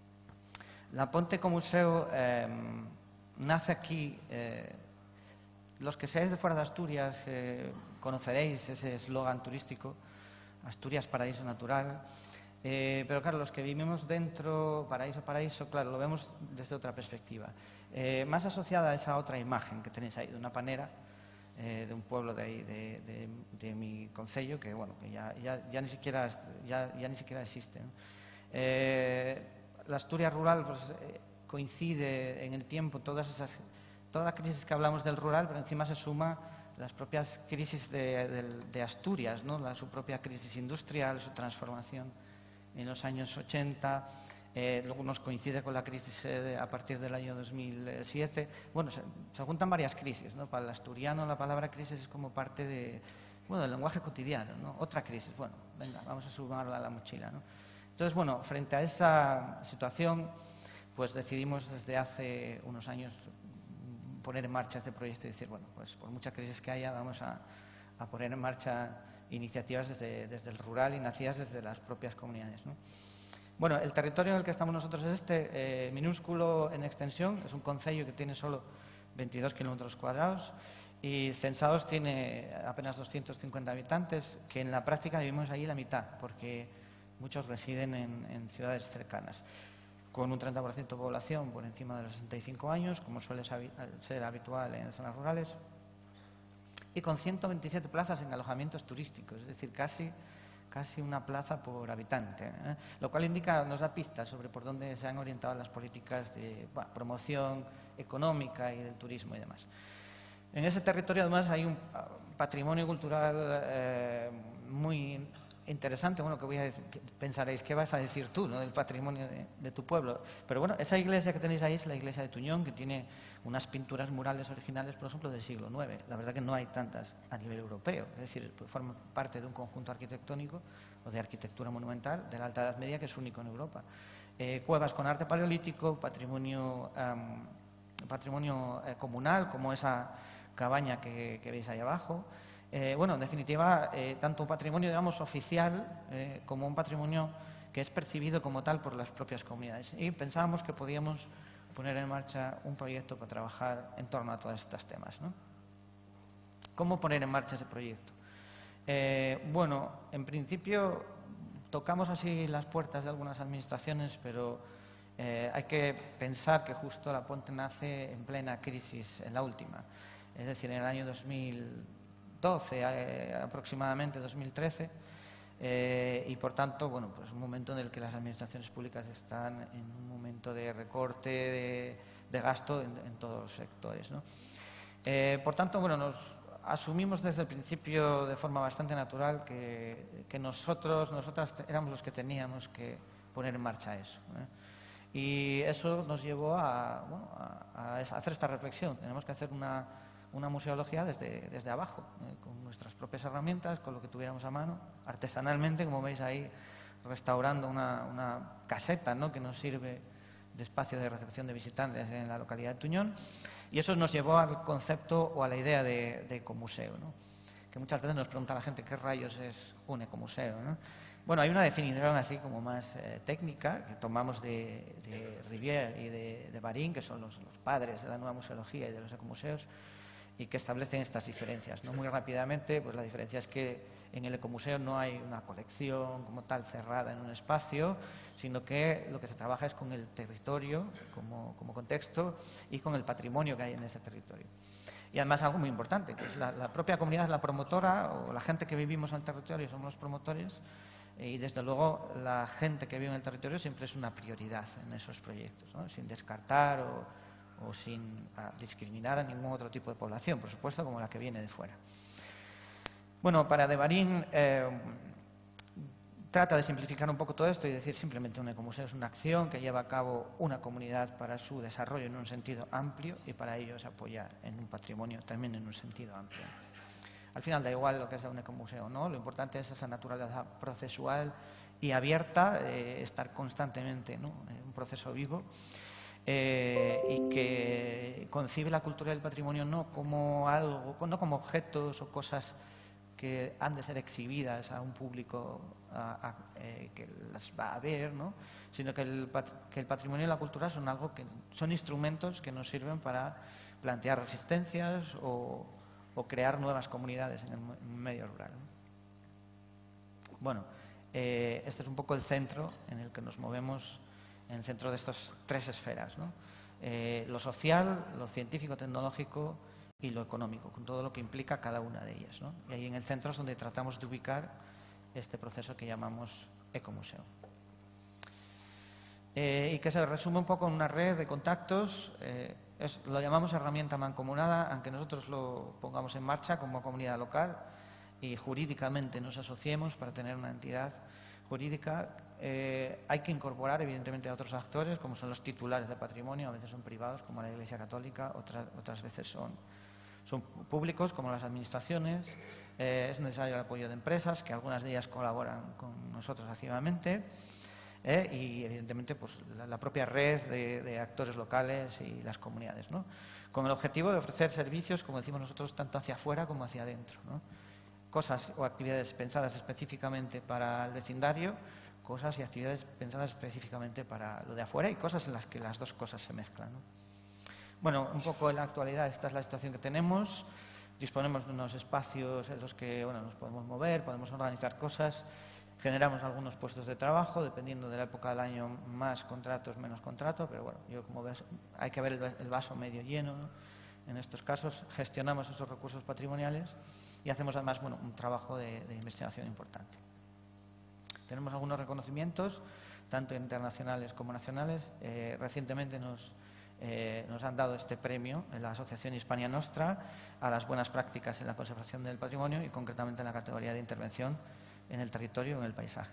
La Ponte como museo eh, nace aquí eh, los que seáis de fuera de Asturias eh, conoceréis ese eslogan turístico, Asturias, paraíso natural. Eh, pero claro, los que vivimos dentro, paraíso, paraíso, claro, lo vemos desde otra perspectiva. Eh, más asociada a esa otra imagen que tenéis ahí, de una panera, eh, de un pueblo de ahí, de, de, de mi concello, que bueno, que ya, ya, ya, ni, siquiera, ya, ya ni siquiera existe, ¿no? Eh, la Asturias rural pues, eh, coincide en el tiempo todas esas, toda la crisis que hablamos del rural, pero encima se suma las propias crisis de, de, de Asturias, ¿no? La, su propia crisis industrial, su transformación en los años ochenta, eh, luego nos coincide con la crisis eh, a partir del año dos mil siete. Bueno, se, se juntan varias crisis, ¿no? Para el asturiano la palabra crisis es como parte de, bueno, del lenguaje cotidiano, ¿no? Otra crisis, bueno, venga, vamos a sumarla a la mochila, ¿no? Entonces, bueno, frente a esa situación, pues decidimos desde hace unos años poner en marcha este proyecto y decir, bueno, pues por mucha crisis que haya, vamos a, a poner en marcha iniciativas desde, desde el rural y nacidas desde las propias comunidades, ¿no? Bueno, el territorio en el que estamos nosotros es este, eh, minúsculo en extensión, es un concello que tiene solo veintidós kilómetros cuadrados y censados tiene apenas doscientos cincuenta habitantes, que en la práctica vivimos allí la mitad, porque muchos residen en, en ciudades cercanas, con un treinta por ciento de población por encima de los sesenta y cinco años, como suele ser habitual en zonas rurales, y con ciento veintisiete plazas en alojamientos turísticos, es decir, casi, casi una plaza por habitante, ¿eh? Lo cual indica, nos da pistas sobre por dónde se han orientado las políticas de bueno, promoción económica y del turismo y demás. En ese territorio, además, hay un patrimonio cultural eh, muy interesante. Bueno, que voy a decir, que pensaréis, ¿qué vas a decir tú, ¿no? Del patrimonio de, de tu pueblo? Pero bueno, esa iglesia que tenéis ahí es la iglesia de Tuñón, que tiene unas pinturas murales originales, por ejemplo, del siglo nueve. La verdad que no hay tantas a nivel europeo, es decir, forma parte de un conjunto arquitectónico o de arquitectura monumental de la Alta Edad Media que es único en Europa. Eh, cuevas con arte paleolítico, patrimonio, um, patrimonio eh, comunal, como esa cabaña que, que veis ahí abajo. Eh, bueno, en definitiva, eh, tanto un patrimonio, digamos, oficial eh, como un patrimonio que es percibido como tal por las propias comunidades. Y pensábamos que podíamos poner en marcha un proyecto para trabajar en torno a todos estos temas, ¿no? ¿Cómo poner en marcha ese proyecto? Eh, bueno, en principio tocamos así las puertas de algunas administraciones, pero eh, hay que pensar que justo la Ponte nace en plena crisis, en la última. Es decir, en el año dos mil doce, eh, aproximadamente dos mil trece, eh, y por tanto, bueno, pues un momento en el que las administraciones públicas están en un momento de recorte de, de gasto en, en todos los sectores, ¿no? Eh, por tanto, bueno, nos asumimos desde el principio de forma bastante natural que, que nosotros, nosotras éramos los que teníamos que poner en marcha eso, ¿eh? Y eso nos llevó a, bueno, a, a hacer esta reflexión. Tenemos que hacer una una museología desde, desde abajo, eh, con nuestras propias herramientas, con lo que tuviéramos a mano, artesanalmente, como veis ahí, restaurando una, una caseta, ¿no?, que nos sirve de espacio de recepción de visitantes en la localidad de Tuñón, y eso nos llevó al concepto o a la idea de, de ecomuseo, ¿no?, que muchas veces nos pregunta la gente qué rayos es un ecomuseo, ¿no? Bueno, hay una definición así como más eh, técnica que tomamos de, de Rivière y de, de Barín, que son los, los padres de la nueva museología y de los ecomuseos, y que establecen estas diferencias, ¿no? Muy rápidamente, pues la diferencia es que en el ecomuseo no hay una colección como tal cerrada en un espacio, sino que lo que se trabaja es con el territorio como, como contexto y con el patrimonio que hay en ese territorio. Y además algo muy importante, que es la, la propia comunidad es la promotora, o la gente que vivimos en el territorio somos los promotores, y desde luego la gente que vive en el territorio siempre es una prioridad en esos proyectos, ¿no?, sin descartar o o sin a, discriminar a ningún otro tipo de población, por supuesto, como la que viene de fuera. Bueno, para De Barín eh, trata de simplificar un poco todo esto y decir simplemente un ecomuseo es una acción que lleva a cabo una comunidad para su desarrollo en un sentido amplio y para ello se apoya en un patrimonio también en un sentido amplio. Al final da igual lo que sea un ecomuseo, ¿no? Lo importante es esa naturaleza procesual y abierta, eh, estar constantemente, ¿no?, en un proceso vivo. Eh, y que concibe la cultura y el patrimonio no como algo, no como objetos o cosas que han de ser exhibidas a un público a, a, eh, que las va a ver, ¿no?, sino que el, que el patrimonio y la cultura son algo que son instrumentos que nos sirven para plantear resistencias o, o crear nuevas comunidades en el, en el medio rural. Bueno, eh, este es un poco el centro en el que nos movemos, en el centro de estas tres esferas, ¿no? Eh, lo social, lo científico-tecnológico y lo económico, con todo lo que implica cada una de ellas, ¿no? Y ahí en el centro es donde tratamos de ubicar este proceso que llamamos ecomuseo. Eh, y que se resume un poco en una red de contactos, eh, es, lo llamamos herramienta mancomunada, aunque nosotros lo pongamos en marcha como comunidad local y jurídicamente nos asociemos para tener una entidad jurídica. Eh, hay que incorporar, evidentemente, a otros actores, como son los titulares de patrimonio, a veces son privados, como la Iglesia Católica, otras, otras veces son, son públicos, como las administraciones. Eh, es necesario el apoyo de empresas, que algunas de ellas colaboran con nosotros activamente, eh, y, evidentemente, pues, la, la propia red de, de actores locales y las comunidades, ¿no? Con el objetivo de ofrecer servicios, como decimos nosotros, tanto hacia afuera como hacia adentro, ¿no? Cosas o actividades pensadas específicamente para el vecindario, cosas y actividades pensadas específicamente para lo de afuera y cosas en las que las dos cosas se mezclan, ¿no? Bueno, un poco en la actualidad esta es la situación que tenemos. Disponemos de unos espacios en los que, bueno, nos podemos mover, podemos organizar cosas, generamos algunos puestos de trabajo, dependiendo de la época del año, más contratos, menos contratos, pero bueno, yo como ves, hay que ver el vaso medio lleno, ¿no? En estos casos gestionamos esos recursos patrimoniales y hacemos además, bueno, un trabajo de, de investigación importante. Tenemos algunos reconocimientos, tanto internacionales como nacionales. Eh, recientemente nos, eh, nos han dado este premio en la Asociación Hispania Nostra a las buenas prácticas en la conservación del patrimonio y concretamente en la categoría de intervención en el territorio y en el paisaje.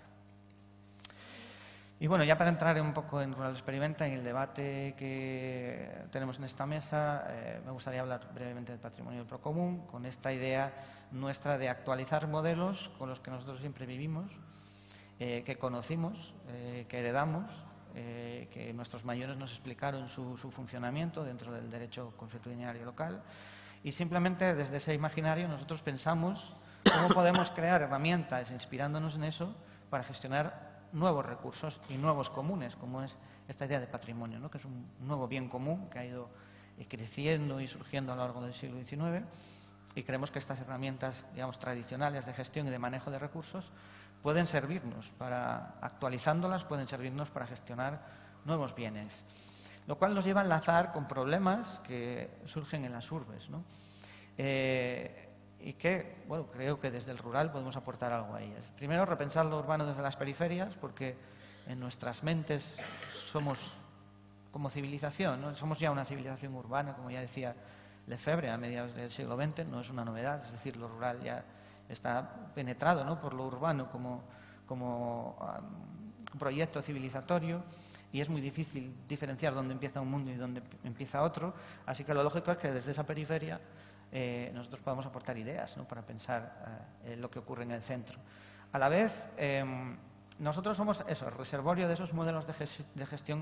Y bueno, ya para entrar un poco en Rural Experimenta y el debate que tenemos en esta mesa, eh, me gustaría hablar brevemente del patrimonio del Procomún, con esta idea nuestra de actualizar modelos con los que nosotros siempre vivimos, eh, que conocimos, eh, que heredamos, eh, que nuestros mayores nos explicaron su, su funcionamiento dentro del derecho consuetudinario local, y simplemente desde ese imaginario nosotros pensamos cómo podemos crear herramientas inspirándonos en eso para gestionar nuevos recursos y nuevos comunes, como es esta idea de patrimonio, ¿no? Que es un nuevo bien común que ha ido creciendo y surgiendo a lo largo del siglo diecinueve, y creemos que estas herramientas, digamos, tradicionales de gestión y de manejo de recursos pueden servirnos para, actualizándolas, pueden servirnos para gestionar nuevos bienes, lo cual nos lleva a enlazar con problemas que surgen en las urbes, ¿no? Eh, y que, bueno, creo que desde el rural podemos aportar algo a ellas. Primero, repensar lo urbano desde las periferias, porque en nuestras mentes somos, como civilización, ¿no? Somos ya una civilización urbana, como ya decía Lefebvre a mediados del siglo veinte, no es una novedad, es decir, lo rural ya está penetrado, ¿no?, por lo urbano como, como um, proyecto civilizatorio, y es muy difícil diferenciar dónde empieza un mundo y dónde empieza otro, así que lo lógico es que desde esa periferia Eh, nosotros podemos aportar ideas, ¿no?, para pensar eh, lo que ocurre en el centro. A la vez, eh, nosotros somos eso, el reservorio de esos modelos de, ges de gestión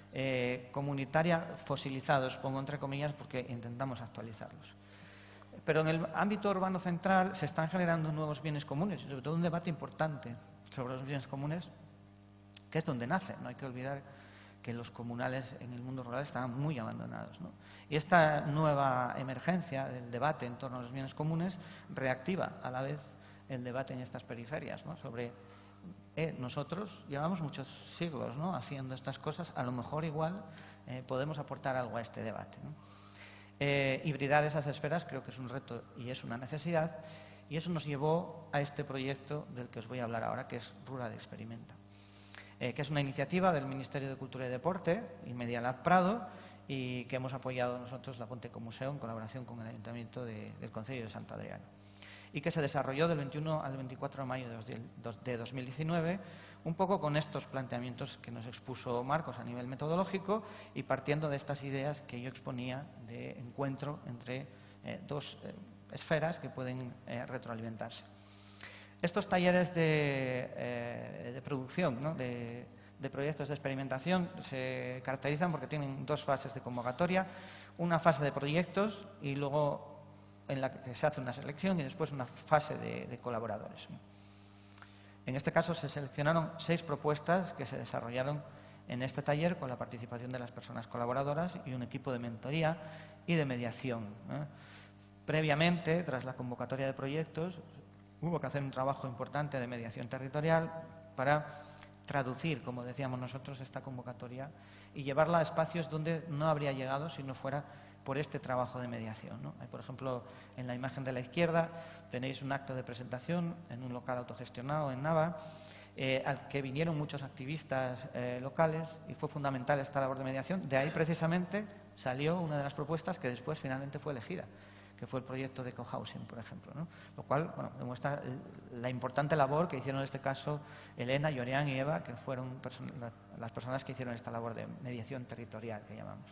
eh, comunitaria fosilizados, pongo entre comillas, porque intentamos actualizarlos. Pero en el ámbito urbano central se están generando nuevos bienes comunes, y sobre todo un debate importante sobre los bienes comunes, que es donde nace. No hay que olvidar que los comunales en el mundo rural estaban muy abandonados, ¿no? Y esta nueva emergencia del debate en torno a los bienes comunes reactiva a la vez el debate en estas periferias, ¿no? Sobre eh, nosotros llevamos muchos siglos, ¿no?, haciendo estas cosas, a lo mejor igual eh, podemos aportar algo a este debate, ¿no? Eh, hibridar esas esferas creo que es un reto y es una necesidad, y eso nos llevó a este proyecto del que os voy a hablar ahora, que es Rural Experimenta. Eh, que es una iniciativa del Ministerio de Cultura y Deporte y Media Lab Prado, y que hemos apoyado nosotros, la Ponte Ecomuseo, en colaboración con el Ayuntamiento de, del Concello de Sant Adrià, y que se desarrolló del veintiuno al veinticuatro de mayo de dos mil diecinueve, un poco con estos planteamientos que nos expuso Marcos a nivel metodológico y partiendo de estas ideas que yo exponía de encuentro entre eh, dos eh, esferas que pueden eh, retroalimentarse. Estos talleres de, eh, de producción, ¿no?, de, de proyectos de experimentación se caracterizan porque tienen dos fases de convocatoria, una fase de proyectos y luego en la que se hace una selección y después una fase de, de colaboradores, ¿no? En este caso se seleccionaron seis propuestas que se desarrollaron en este taller con la participación de las personas colaboradoras y un equipo de mentoría y de mediación, ¿eh? Previamente, tras la convocatoria de proyectos, hubo que hacer un trabajo importante de mediación territorial para traducir, como decíamos nosotros, esta convocatoria y llevarla a espacios donde no habría llegado si no fuera por este trabajo de mediación, ¿no? Hay, por ejemplo, en la imagen de la izquierda tenéis un acto de presentación en un local autogestionado en Nava, eh, al que vinieron muchos activistas eh, locales y fue fundamental esta labor de mediación. De ahí, precisamente, salió una de las propuestas que después finalmente fue elegida, que fue el proyecto de cohousing, por ejemplo, ¿no? Lo cual, bueno, demuestra la importante labor que hicieron en este caso Elena, Llorian y Eva, que fueron perso las personas que hicieron esta labor de mediación territorial, que llamamos.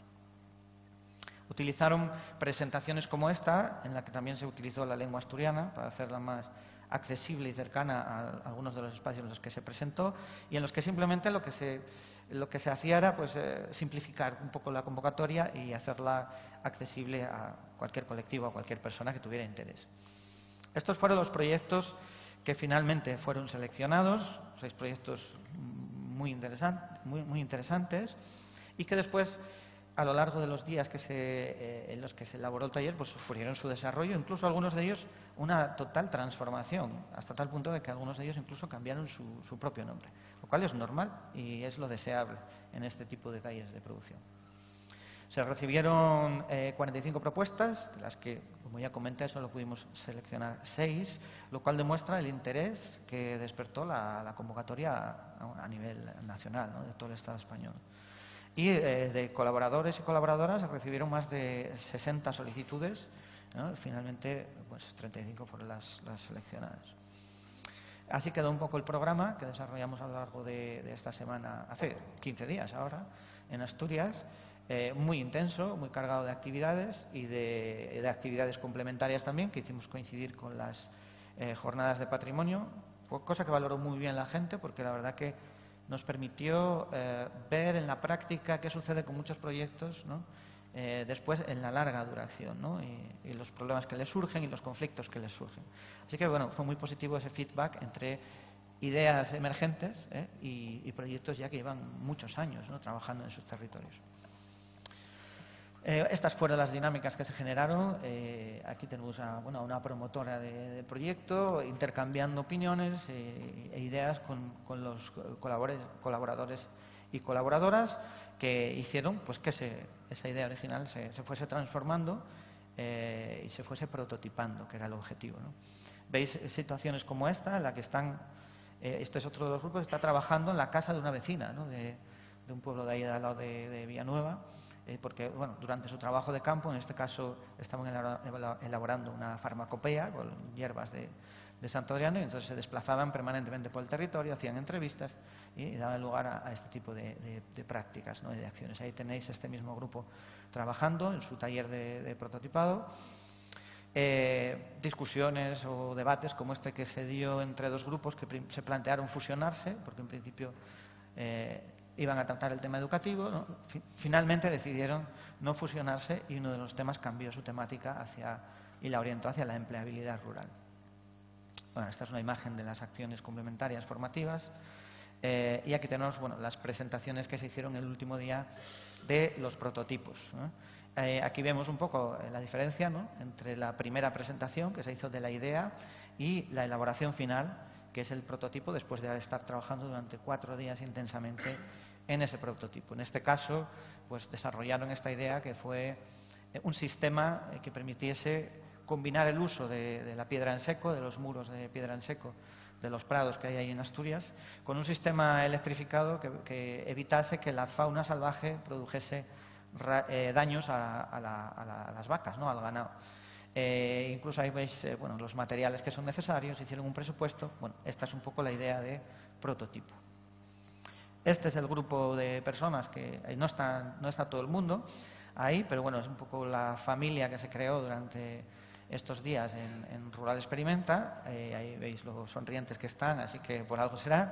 Utilizaron presentaciones como esta, en la que también se utilizó la lengua asturiana para hacerla más accesible y cercana a algunos de los espacios en los que se presentó y en los que simplemente lo que se, lo que se hacía era pues, eh, simplificar un poco la convocatoria y hacerla accesible a cualquier colectivo, a cualquier persona que tuviera interés. Estos fueron los proyectos que finalmente fueron seleccionados, seis proyectos muy, interesan muy, muy interesantes y que después, a lo largo de los días que se, eh, en los que se elaboró el taller, pues sufrieron su desarrollo, incluso algunos de ellos una total transformación, hasta tal punto de que algunos de ellos incluso cambiaron su, su propio nombre, lo cual es normal y es lo deseable en este tipo de talleres de producción. Se recibieron eh, cuarenta y cinco propuestas, de las que, como ya comenté, solo pudimos seleccionar seis, lo cual demuestra el interés que despertó la, la convocatoria a, a nivel nacional, ¿no?, de todo el Estado español. Y eh, de colaboradores y colaboradoras se recibieron más de sesenta solicitudes, ¿no? Finalmente, pues treinta y cinco fueron las, las seleccionadas. Así quedó un poco el programa que desarrollamos a lo largo de, de esta semana, hace quince días ahora, en Asturias, eh, muy intenso, muy cargado de actividades y de, de actividades complementarias también, que hicimos coincidir con las eh, jornadas de patrimonio, cosa que valoró muy bien la gente, porque la verdad que nos permitió eh, ver en la práctica qué sucede con muchos proyectos, ¿no?, eh, después en la larga duración, ¿no?, y, y los problemas que les surgen y los conflictos que les surgen. Así que, bueno, fue muy positivo ese feedback entre ideas emergentes ¿eh? y, y proyectos ya que llevan muchos años, ¿no?, trabajando en sus territorios. Eh, estas fueron las dinámicas que se generaron. Eh, aquí tenemos a, bueno, a una promotora de, del proyecto, intercambiando opiniones eh, e ideas con, con los colaboradores y colaboradoras que hicieron pues, que se, esa idea original se, se fuese transformando eh, y se fuese prototipando, que era el objetivo, ¿no? Veis situaciones como esta, en la que están, eh, este es otro de los grupos, está trabajando en la casa de una vecina, ¿no?, de, de un pueblo de ahí al lado de, de Villanueva. Eh, porque bueno, durante su trabajo de campo, en este caso estaban elaborando una farmacopea con hierbas de, de Santo Adriano, y entonces se desplazaban permanentemente por el territorio, hacían entrevistas y daban lugar a, a este tipo de, de, de prácticas, ¿no?, y de acciones. Ahí tenéis este mismo grupo trabajando en su taller de, de prototipado. Eh, discusiones o debates como este que se dio entre dos grupos que se plantearon fusionarse, porque en principio eh, iban a tratar el tema educativo, ¿no? Finalmente decidieron no fusionarse y uno de los temas cambió su temática hacia, y la orientó hacia la empleabilidad rural. Bueno, esta es una imagen de las acciones complementarias formativas eh, y aquí tenemos bueno, las presentaciones que se hicieron el último día de los prototipos, ¿no? Eh, aquí vemos un poco la diferencia, ¿no?, entre la primera presentación que se hizo de la idea y la elaboración final, que es el prototipo, después de estar trabajando durante cuatro días intensamente en ese prototipo. En este caso, pues desarrollaron esta idea que fue un sistema que permitiese combinar el uso de, de la piedra en seco, de los muros de piedra en seco, de los prados que hay ahí en Asturias, con un sistema electrificado que, que evitase que la fauna salvaje produjese ra, eh, daños a, a, la, a, la, a las vacas, ¿no?, al ganado. Eh, incluso ahí veis eh, bueno, los materiales que son necesarios, hicieron un presupuesto. Bueno, esta es un poco la idea de prototipo. Este es el grupo de personas que eh, no, está, no está todo el mundo ahí, pero bueno, es un poco la familia que se creó durante estos días en, en Rural Experimenta. Eh, ahí veis los sonrientes que están, así que por algo será.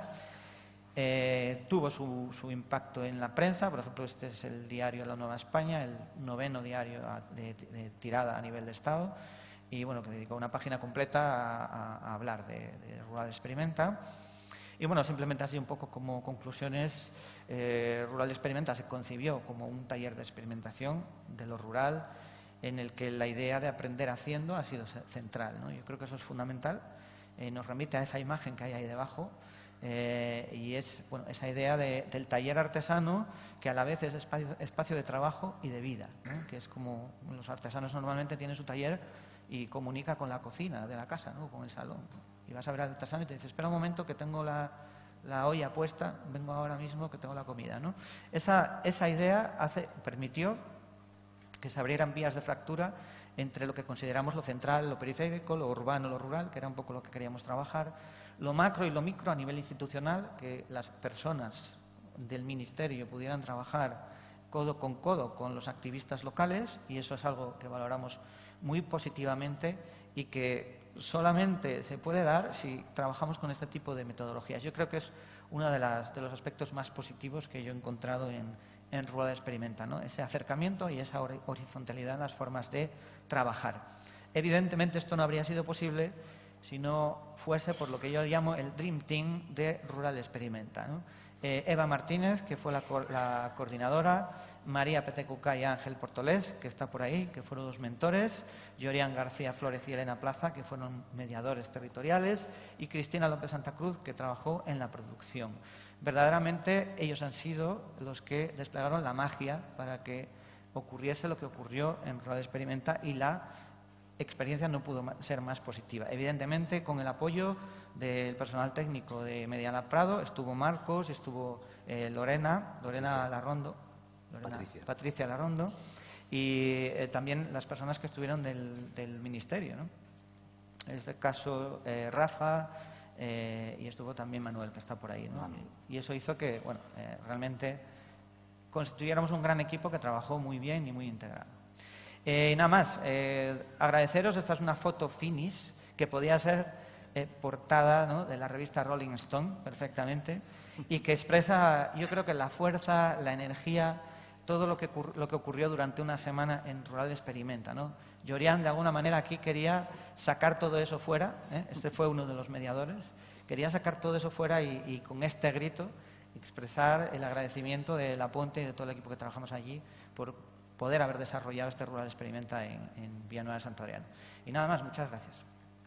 Eh, tuvo su, su impacto en la prensa. Por ejemplo, este es el diario La Nueva España, el noveno diario de, de tirada a nivel de Estado, y bueno, que dedicó una página completa a, a, a hablar de, de Rural Experimenta. Y bueno, simplemente así un poco como conclusiones, eh, Rural Experimenta se concibió como un taller de experimentación de lo rural, en el que la idea de aprender haciendo ha sido central, ¿no? Yo creo que eso es fundamental, eh, nos remite a esa imagen que hay ahí debajo, eh, y es bueno, esa idea de, del taller artesano, que a la vez es espacio, espacio de trabajo y de vida, ¿no? Que es como los artesanos normalmente tienen su taller y comunica con la cocina de la casa, ¿no? Con el salón. Y vas a ver al artesano y te dice, espera un momento que tengo la, la olla puesta, vengo ahora mismo que tengo la comida, ¿no? Esa, esa idea hace, permitió que se abrieran vías de fractura entre lo que consideramos lo central, lo periférico, lo urbano, lo rural, que era un poco lo que queríamos trabajar, lo macro y lo micro a nivel institucional, que las personas del Ministerio pudieran trabajar codo con codo con los activistas locales, y eso es algo que valoramos muy positivamente y que solamente se puede dar si trabajamos con este tipo de metodologías. Yo creo que es uno de, las, de los aspectos más positivos que yo he encontrado en, en Rural Experimenta, ¿no? Ese acercamiento y esa horizontalidad en las formas de trabajar. Evidentemente esto no habría sido posible si no fuese por lo que yo llamo el Dream Team de Rural Experimenta, ¿no? Eh, Eva Martínez, que fue la, co la coordinadora, María Petecuca y Ángel Portolés, que está por ahí, que fueron dos mentores, Yorian García Flores y Elena Plaza, que fueron mediadores territoriales, y Cristina López Santa Cruz, que trabajó en la producción. Verdaderamente ellos han sido los que desplegaron la magia para que ocurriese lo que ocurrió en Rural Experimenta, y la experiencia no pudo ser más positiva. Evidentemente, con el apoyo del personal técnico de Medialab Prado, estuvo Marcos, estuvo eh, Lorena, Lorena Patricia. Larrondo, Lorena, Patricia. Patricia Larrondo, y eh, también las personas que estuvieron del, del Ministerio, ¿no? En este caso, eh, Rafa, eh, y estuvo también Manuel, que está por ahí, ¿no? Y eso hizo que, bueno, eh, realmente constituyéramos un gran equipo que trabajó muy bien y muy integrado. Eh, nada más, eh, agradeceros, esta es una foto finish que podía ser eh, portada, ¿no?, de la revista Rolling Stone perfectamente, y que expresa, yo creo que la fuerza, la energía, todo lo que, lo que ocurrió durante una semana en Rural Experimenta, ¿no? Yorian, de alguna manera, aquí quería sacar todo eso fuera, ¿eh? Este fue uno de los mediadores, quería sacar todo eso fuera y, y con este grito expresar el agradecimiento de La Ponte y de todo el equipo que trabajamos allí por poder haber desarrollado este Rural Experimenta en, en Villanueva de Santo Adrián. Y nada más, muchas gracias.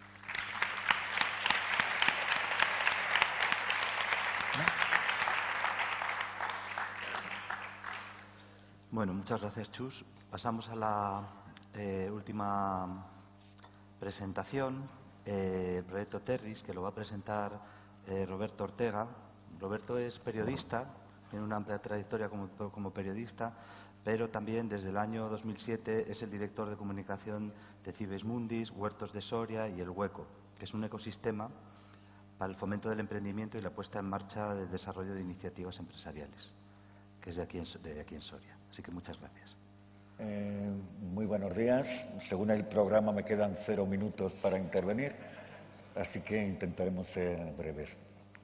Bueno, muchas gracias, Chus. Pasamos a la eh, última presentación, eh, el proyecto Terris, que lo va a presentar eh, Roberto Ortega. Roberto es periodista, tiene una amplia trayectoria como, como periodista, pero también desde el año dos mil siete es el director de comunicación de Cibes Mundis, Huertos de Soria y El Hueco, que es un ecosistema para el fomento del emprendimiento y la puesta en marcha del desarrollo de iniciativas empresariales, que es de aquí en, de aquí en Soria. Así que muchas gracias. Eh, muy buenos días. Según el programa me quedan cero minutos para intervenir, así que intentaremos ser breves.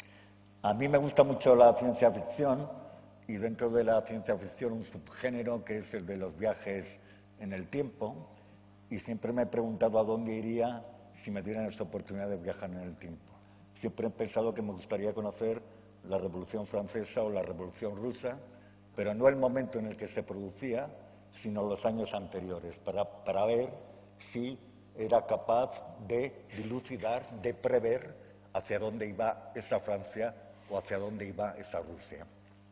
A mí me gusta mucho la ciencia ficción, y dentro de la ciencia ficción un subgénero que es el de los viajes en el tiempo, y siempre me he preguntado a dónde iría si me dieran esta oportunidad de viajar en el tiempo. Siempre he pensado que me gustaría conocer la Revolución Francesa o la Revolución Rusa, pero no el momento en el que se producía, sino los años anteriores, para, para ver si era capaz de dilucidar, de prever hacia dónde iba esa Francia o hacia dónde iba esa Rusia.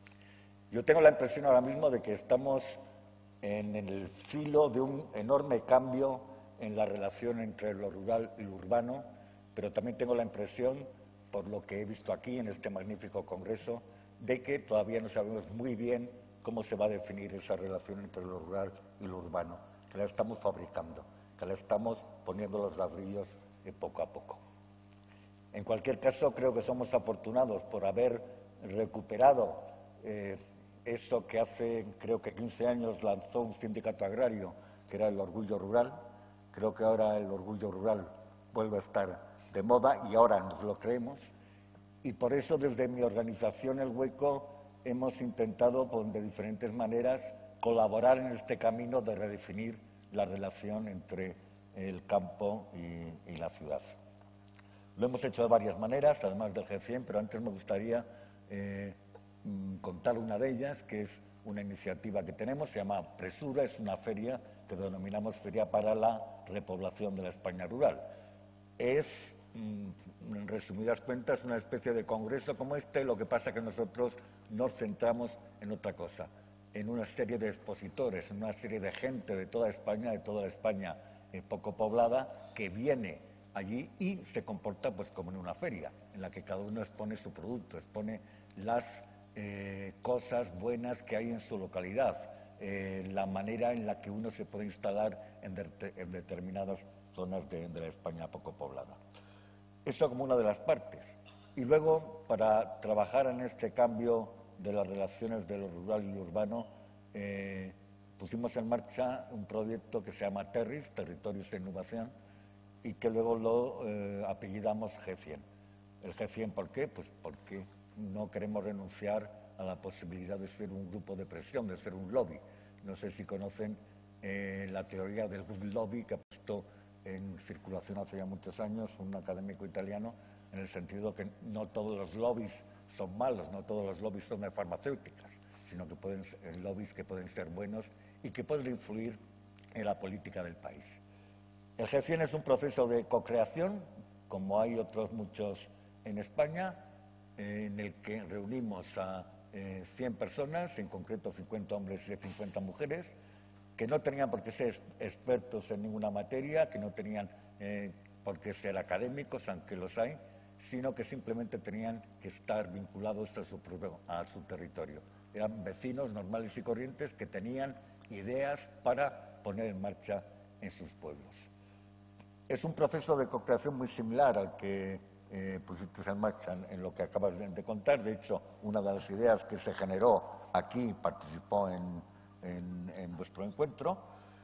Yo tengo la impresión ahora mismo de que estamos en el filo de un enorme cambio en la relación entre lo rural y lo urbano, pero también tengo la impresión, por lo que he visto aquí en este magnífico congreso, de que todavía no sabemos muy bien cómo se va a definir esa relación entre lo rural y lo urbano, que la estamos fabricando, que la estamos poniendo los ladrillos poco a poco. En cualquier caso, creo que somos afortunados por haber recuperado eh, eso que hace, creo que quince años lanzó un sindicato agrario, que era el Orgullo Rural. Creo que ahora el Orgullo Rural vuelve a estar de moda y ahora nos lo creemos. Y por eso desde mi organización El Hueco hemos intentado pues, de diferentes maneras colaborar en este camino de redefinir la relación entre el campo y, y la ciudad. Lo hemos hecho de varias maneras, además del G cien, pero antes me gustaría eh, contar una de ellas, que es una iniciativa que tenemos, se llama Presura, es una feria que denominamos Feria para la Repoblación de la España Rural. Es, en resumidas cuentas, una especie de congreso como este, lo que pasa es que nosotros nos centramos en otra cosa, en una serie de expositores, en una serie de gente de toda España, de toda la España eh, poco poblada, que viene allí y se comporta pues como en una feria, en la que cada uno expone su producto, expone las eh, cosas buenas que hay en su localidad, eh, la manera en la que uno se puede instalar en, de, en determinadas zonas de, de la España poco poblada. Eso como una de las partes. Y luego, para trabajar en este cambio de las relaciones de lo rural y lo urbano, eh, pusimos en marcha un proyecto que se llama Terris, Territorios de Innovación, y que luego lo eh, apellidamos G cien. El G cien, ¿por qué? Pues porque no queremos renunciar a la posibilidad de ser un grupo de presión, de ser un lobby. No sé si conocen eh, la teoría del good lobby que ha puesto en circulación hace ya muchos años un académico italiano, en el sentido que no todos los lobbies son malos, no todos los lobbies son de farmacéuticas, sino que pueden ser lobbies que pueden ser buenos y que pueden influir en la política del país. El G cien es un proceso de co-creación, como hay otros muchos en España, eh, en el que reunimos a eh, cien personas, en concreto cincuenta hombres y cincuenta mujeres, que no tenían por qué ser expertos en ninguna materia, que no tenían eh, por qué ser académicos, aunque los hay, sino que simplemente tenían que estar vinculados a su, a su territorio. Eran vecinos normales y corrientes que tenían ideas para poner en marcha en sus pueblos. Es un proceso de co-creación muy similar al que eh, pusiste en marcha en, en lo que acabas de, de contar. De hecho, una de las ideas que se generó aquí participó en, en, en vuestro encuentro.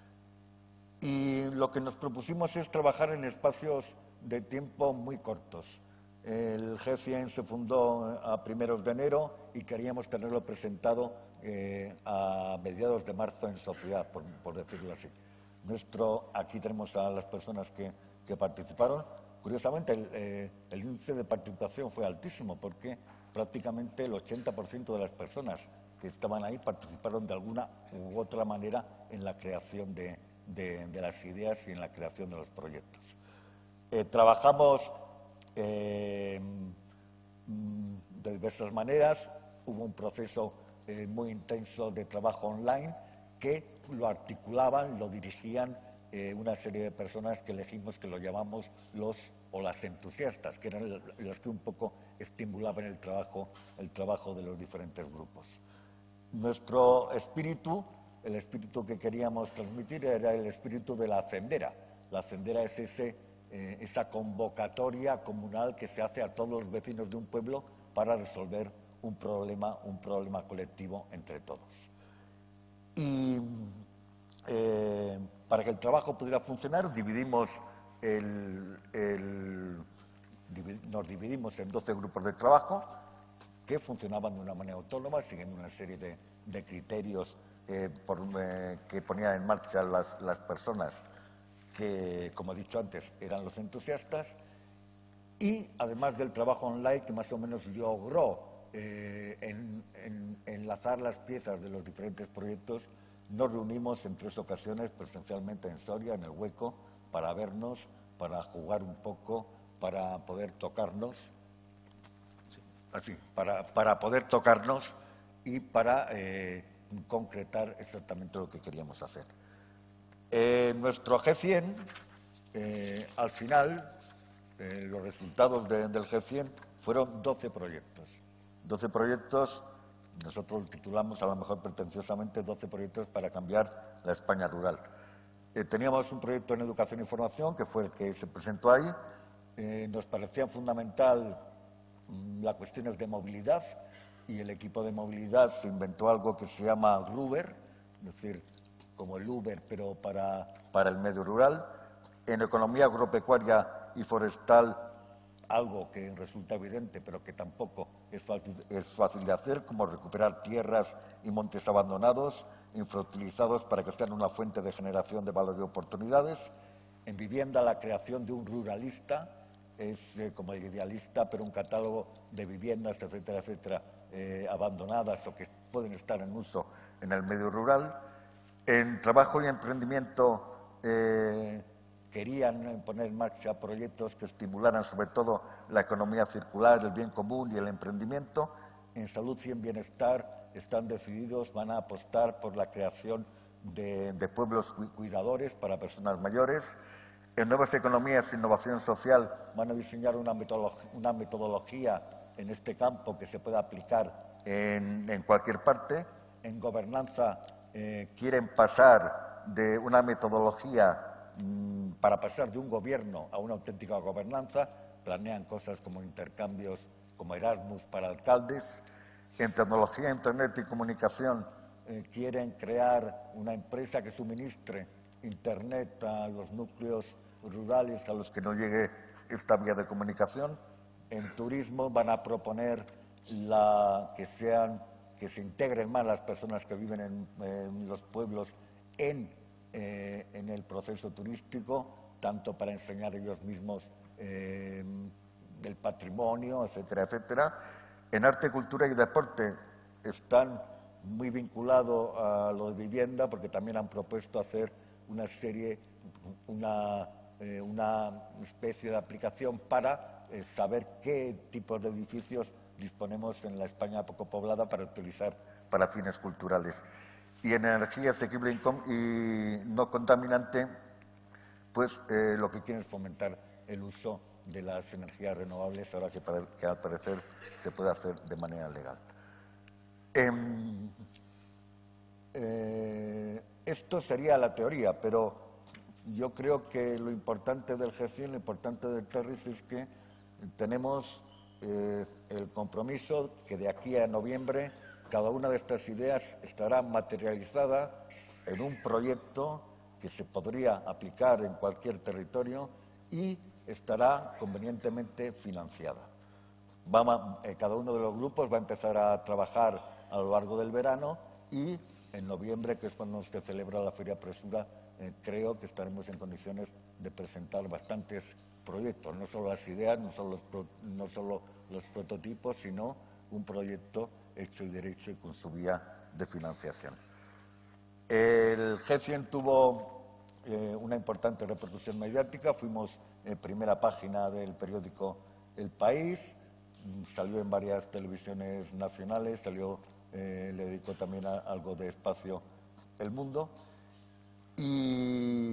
Y lo que nos propusimos es trabajar en espacios de tiempo muy cortos. El G cien se fundó a primeros de enero y queríamos tenerlo presentado eh, a mediados de marzo en sociedad, por, por decirlo así. Nuestro, aquí tenemos a las personas que, que participaron. Curiosamente, el, eh, el índice de participación fue altísimo porque prácticamente el ochenta por ciento de las personas que estaban ahí participaron de alguna u otra manera en la creación de, de, de las ideas y en la creación de los proyectos. Eh, trabajamos eh, de diversas maneras. Hubo un proceso eh, muy intenso de trabajo online que lo articulaban, lo dirigían eh, una serie de personas que elegimos, que lo llamamos los o las entusiastas, que eran los que un poco estimulaban el trabajo, el trabajo de los diferentes grupos. Nuestro espíritu, el espíritu que queríamos transmitir, era el espíritu de la hacendera. La hacendera es ese, eh, esa convocatoria comunal que se hace a todos los vecinos de un pueblo para resolver un problema, un problema colectivo entre todos. Y eh, para que el trabajo pudiera funcionar, dividimos el, el, divid, nos dividimos en doce grupos de trabajo que funcionaban de una manera autónoma, siguiendo una serie de, de criterios eh, por, eh, que ponían en marcha las, las personas que, como he dicho antes, eran los entusiastas, y además del trabajo online que más o menos logró Eh, en, en, enlazar las piezas de los diferentes proyectos, nos reunimos en tres ocasiones presencialmente en Soria, en el Hueco, para vernos, para jugar un poco, para poder tocarnos, sí, así, para, para poder tocarnos y para eh, concretar exactamente lo que queríamos hacer. Eh, nuestro G cien, eh, al final, eh, los resultados de, del G cien fueron doce proyectos. doce proyectos, nosotros lo titulamos a lo mejor pretenciosamente doce proyectos para cambiar la España rural. Eh, teníamos un proyecto en educación y formación, que fue el que se presentó ahí. Eh, nos parecía fundamental mmm, las cuestiones de movilidad, y el equipo de movilidad se inventó algo que se llama Ruber, es decir, como el Uber, pero para, para el medio rural. En economía agropecuaria y forestal, algo que resulta evidente, pero que tampoco es fácil, es fácil de hacer, como recuperar tierras y montes abandonados, infrautilizados, para que sean una fuente de generación de valor y oportunidades. En vivienda, la creación de un ruralista, es eh, como el idealista, pero un catálogo de viviendas, etcétera, etcétera, eh, abandonadas o que pueden estar en uso en el medio rural. En trabajo y emprendimiento eh, querían poner en marcha proyectos que estimularan sobre todo la economía circular, el bien común y el emprendimiento. En salud y en bienestar están decididos, van a apostar por la creación de, de pueblos cuidadores para personas mayores. En nuevas economías e innovación social van a diseñar una metodología, una metodología en este campo que se pueda aplicar en, en cualquier parte. En gobernanza eh, quieren pasar de una metodología mmm, para pasar de un gobierno a una auténtica gobernanza. Planean cosas como intercambios, como Erasmus para alcaldes. En tecnología, internet y comunicación eh, quieren crear una empresa que suministre internet a los núcleos rurales a los que no llegue esta vía de comunicación. En turismo van a proponer la, que, sean, que se integren más las personas que viven en, en los pueblos en, eh, en el proceso turístico, tanto para enseñar ellos mismos eh, del patrimonio, etcétera, etcétera. En arte, cultura y deporte están muy vinculados a lo de vivienda, porque también han propuesto hacer una serie, una, eh, una especie de aplicación para eh, saber qué tipos de edificios disponemos en la España poco poblada para utilizar para fines culturales. Y en energía asequible y no contaminante, pues eh, lo que quieren es fomentar el uso de las energías renovables, ahora que, que al parecer se puede hacer de manera legal. Eh, eh, esto sería la teoría, pero yo creo que lo importante del G cien, lo importante del Terriz es que tenemos eh, el compromiso que de aquí a noviembre cada una de estas ideas estará materializada en un proyecto que se podría aplicar en cualquier territorio y estará convenientemente financiada. Vamos, eh, cada uno de los grupos va a empezar a trabajar a lo largo del verano y en noviembre, que es cuando se celebra la Feria Presura, eh, creo que estaremos en condiciones de presentar bastantes proyectos, no solo las ideas, no solo los, pro, no solo los prototipos, sino un proyecto hecho y derecho y con su vía de financiación. El G cien tuvo eh, una importante repercusión mediática, fuimos eh, primera página del periódico El País, salió en varias televisiones nacionales, salió, eh, le dedicó también a, algo de espacio El Mundo y,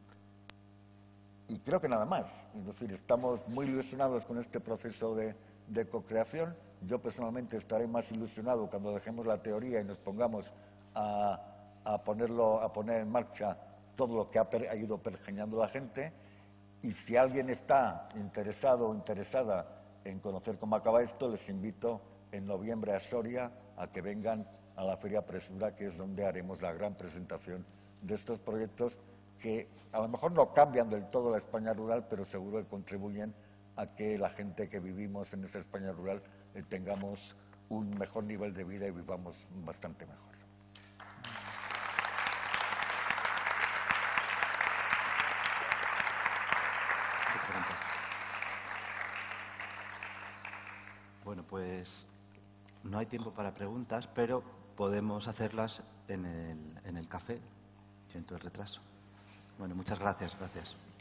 y creo que nada más. Es decir, estamos muy ilusionados con este proceso de, de co-creación. Yo personalmente estaré más ilusionado cuando dejemos la teoría y nos pongamos a, a, ponerlo, a poner en marcha todo lo que ha, per, ha ido pergeñando la gente. Y si alguien está interesado o interesada en conocer cómo acaba esto, les invito en noviembre a Soria a que vengan a la Feria Presura, que es donde haremos la gran presentación de estos proyectos que a lo mejor no cambian del todo la España rural, pero seguro que contribuyen a que la gente que vivimos en esa España rural eh, tengamos un mejor nivel de vida y vivamos bastante mejor. Bueno, pues no hay tiempo para preguntas, pero podemos hacerlas en el, en el café. Siento el retraso. Bueno, muchas gracias. Gracias.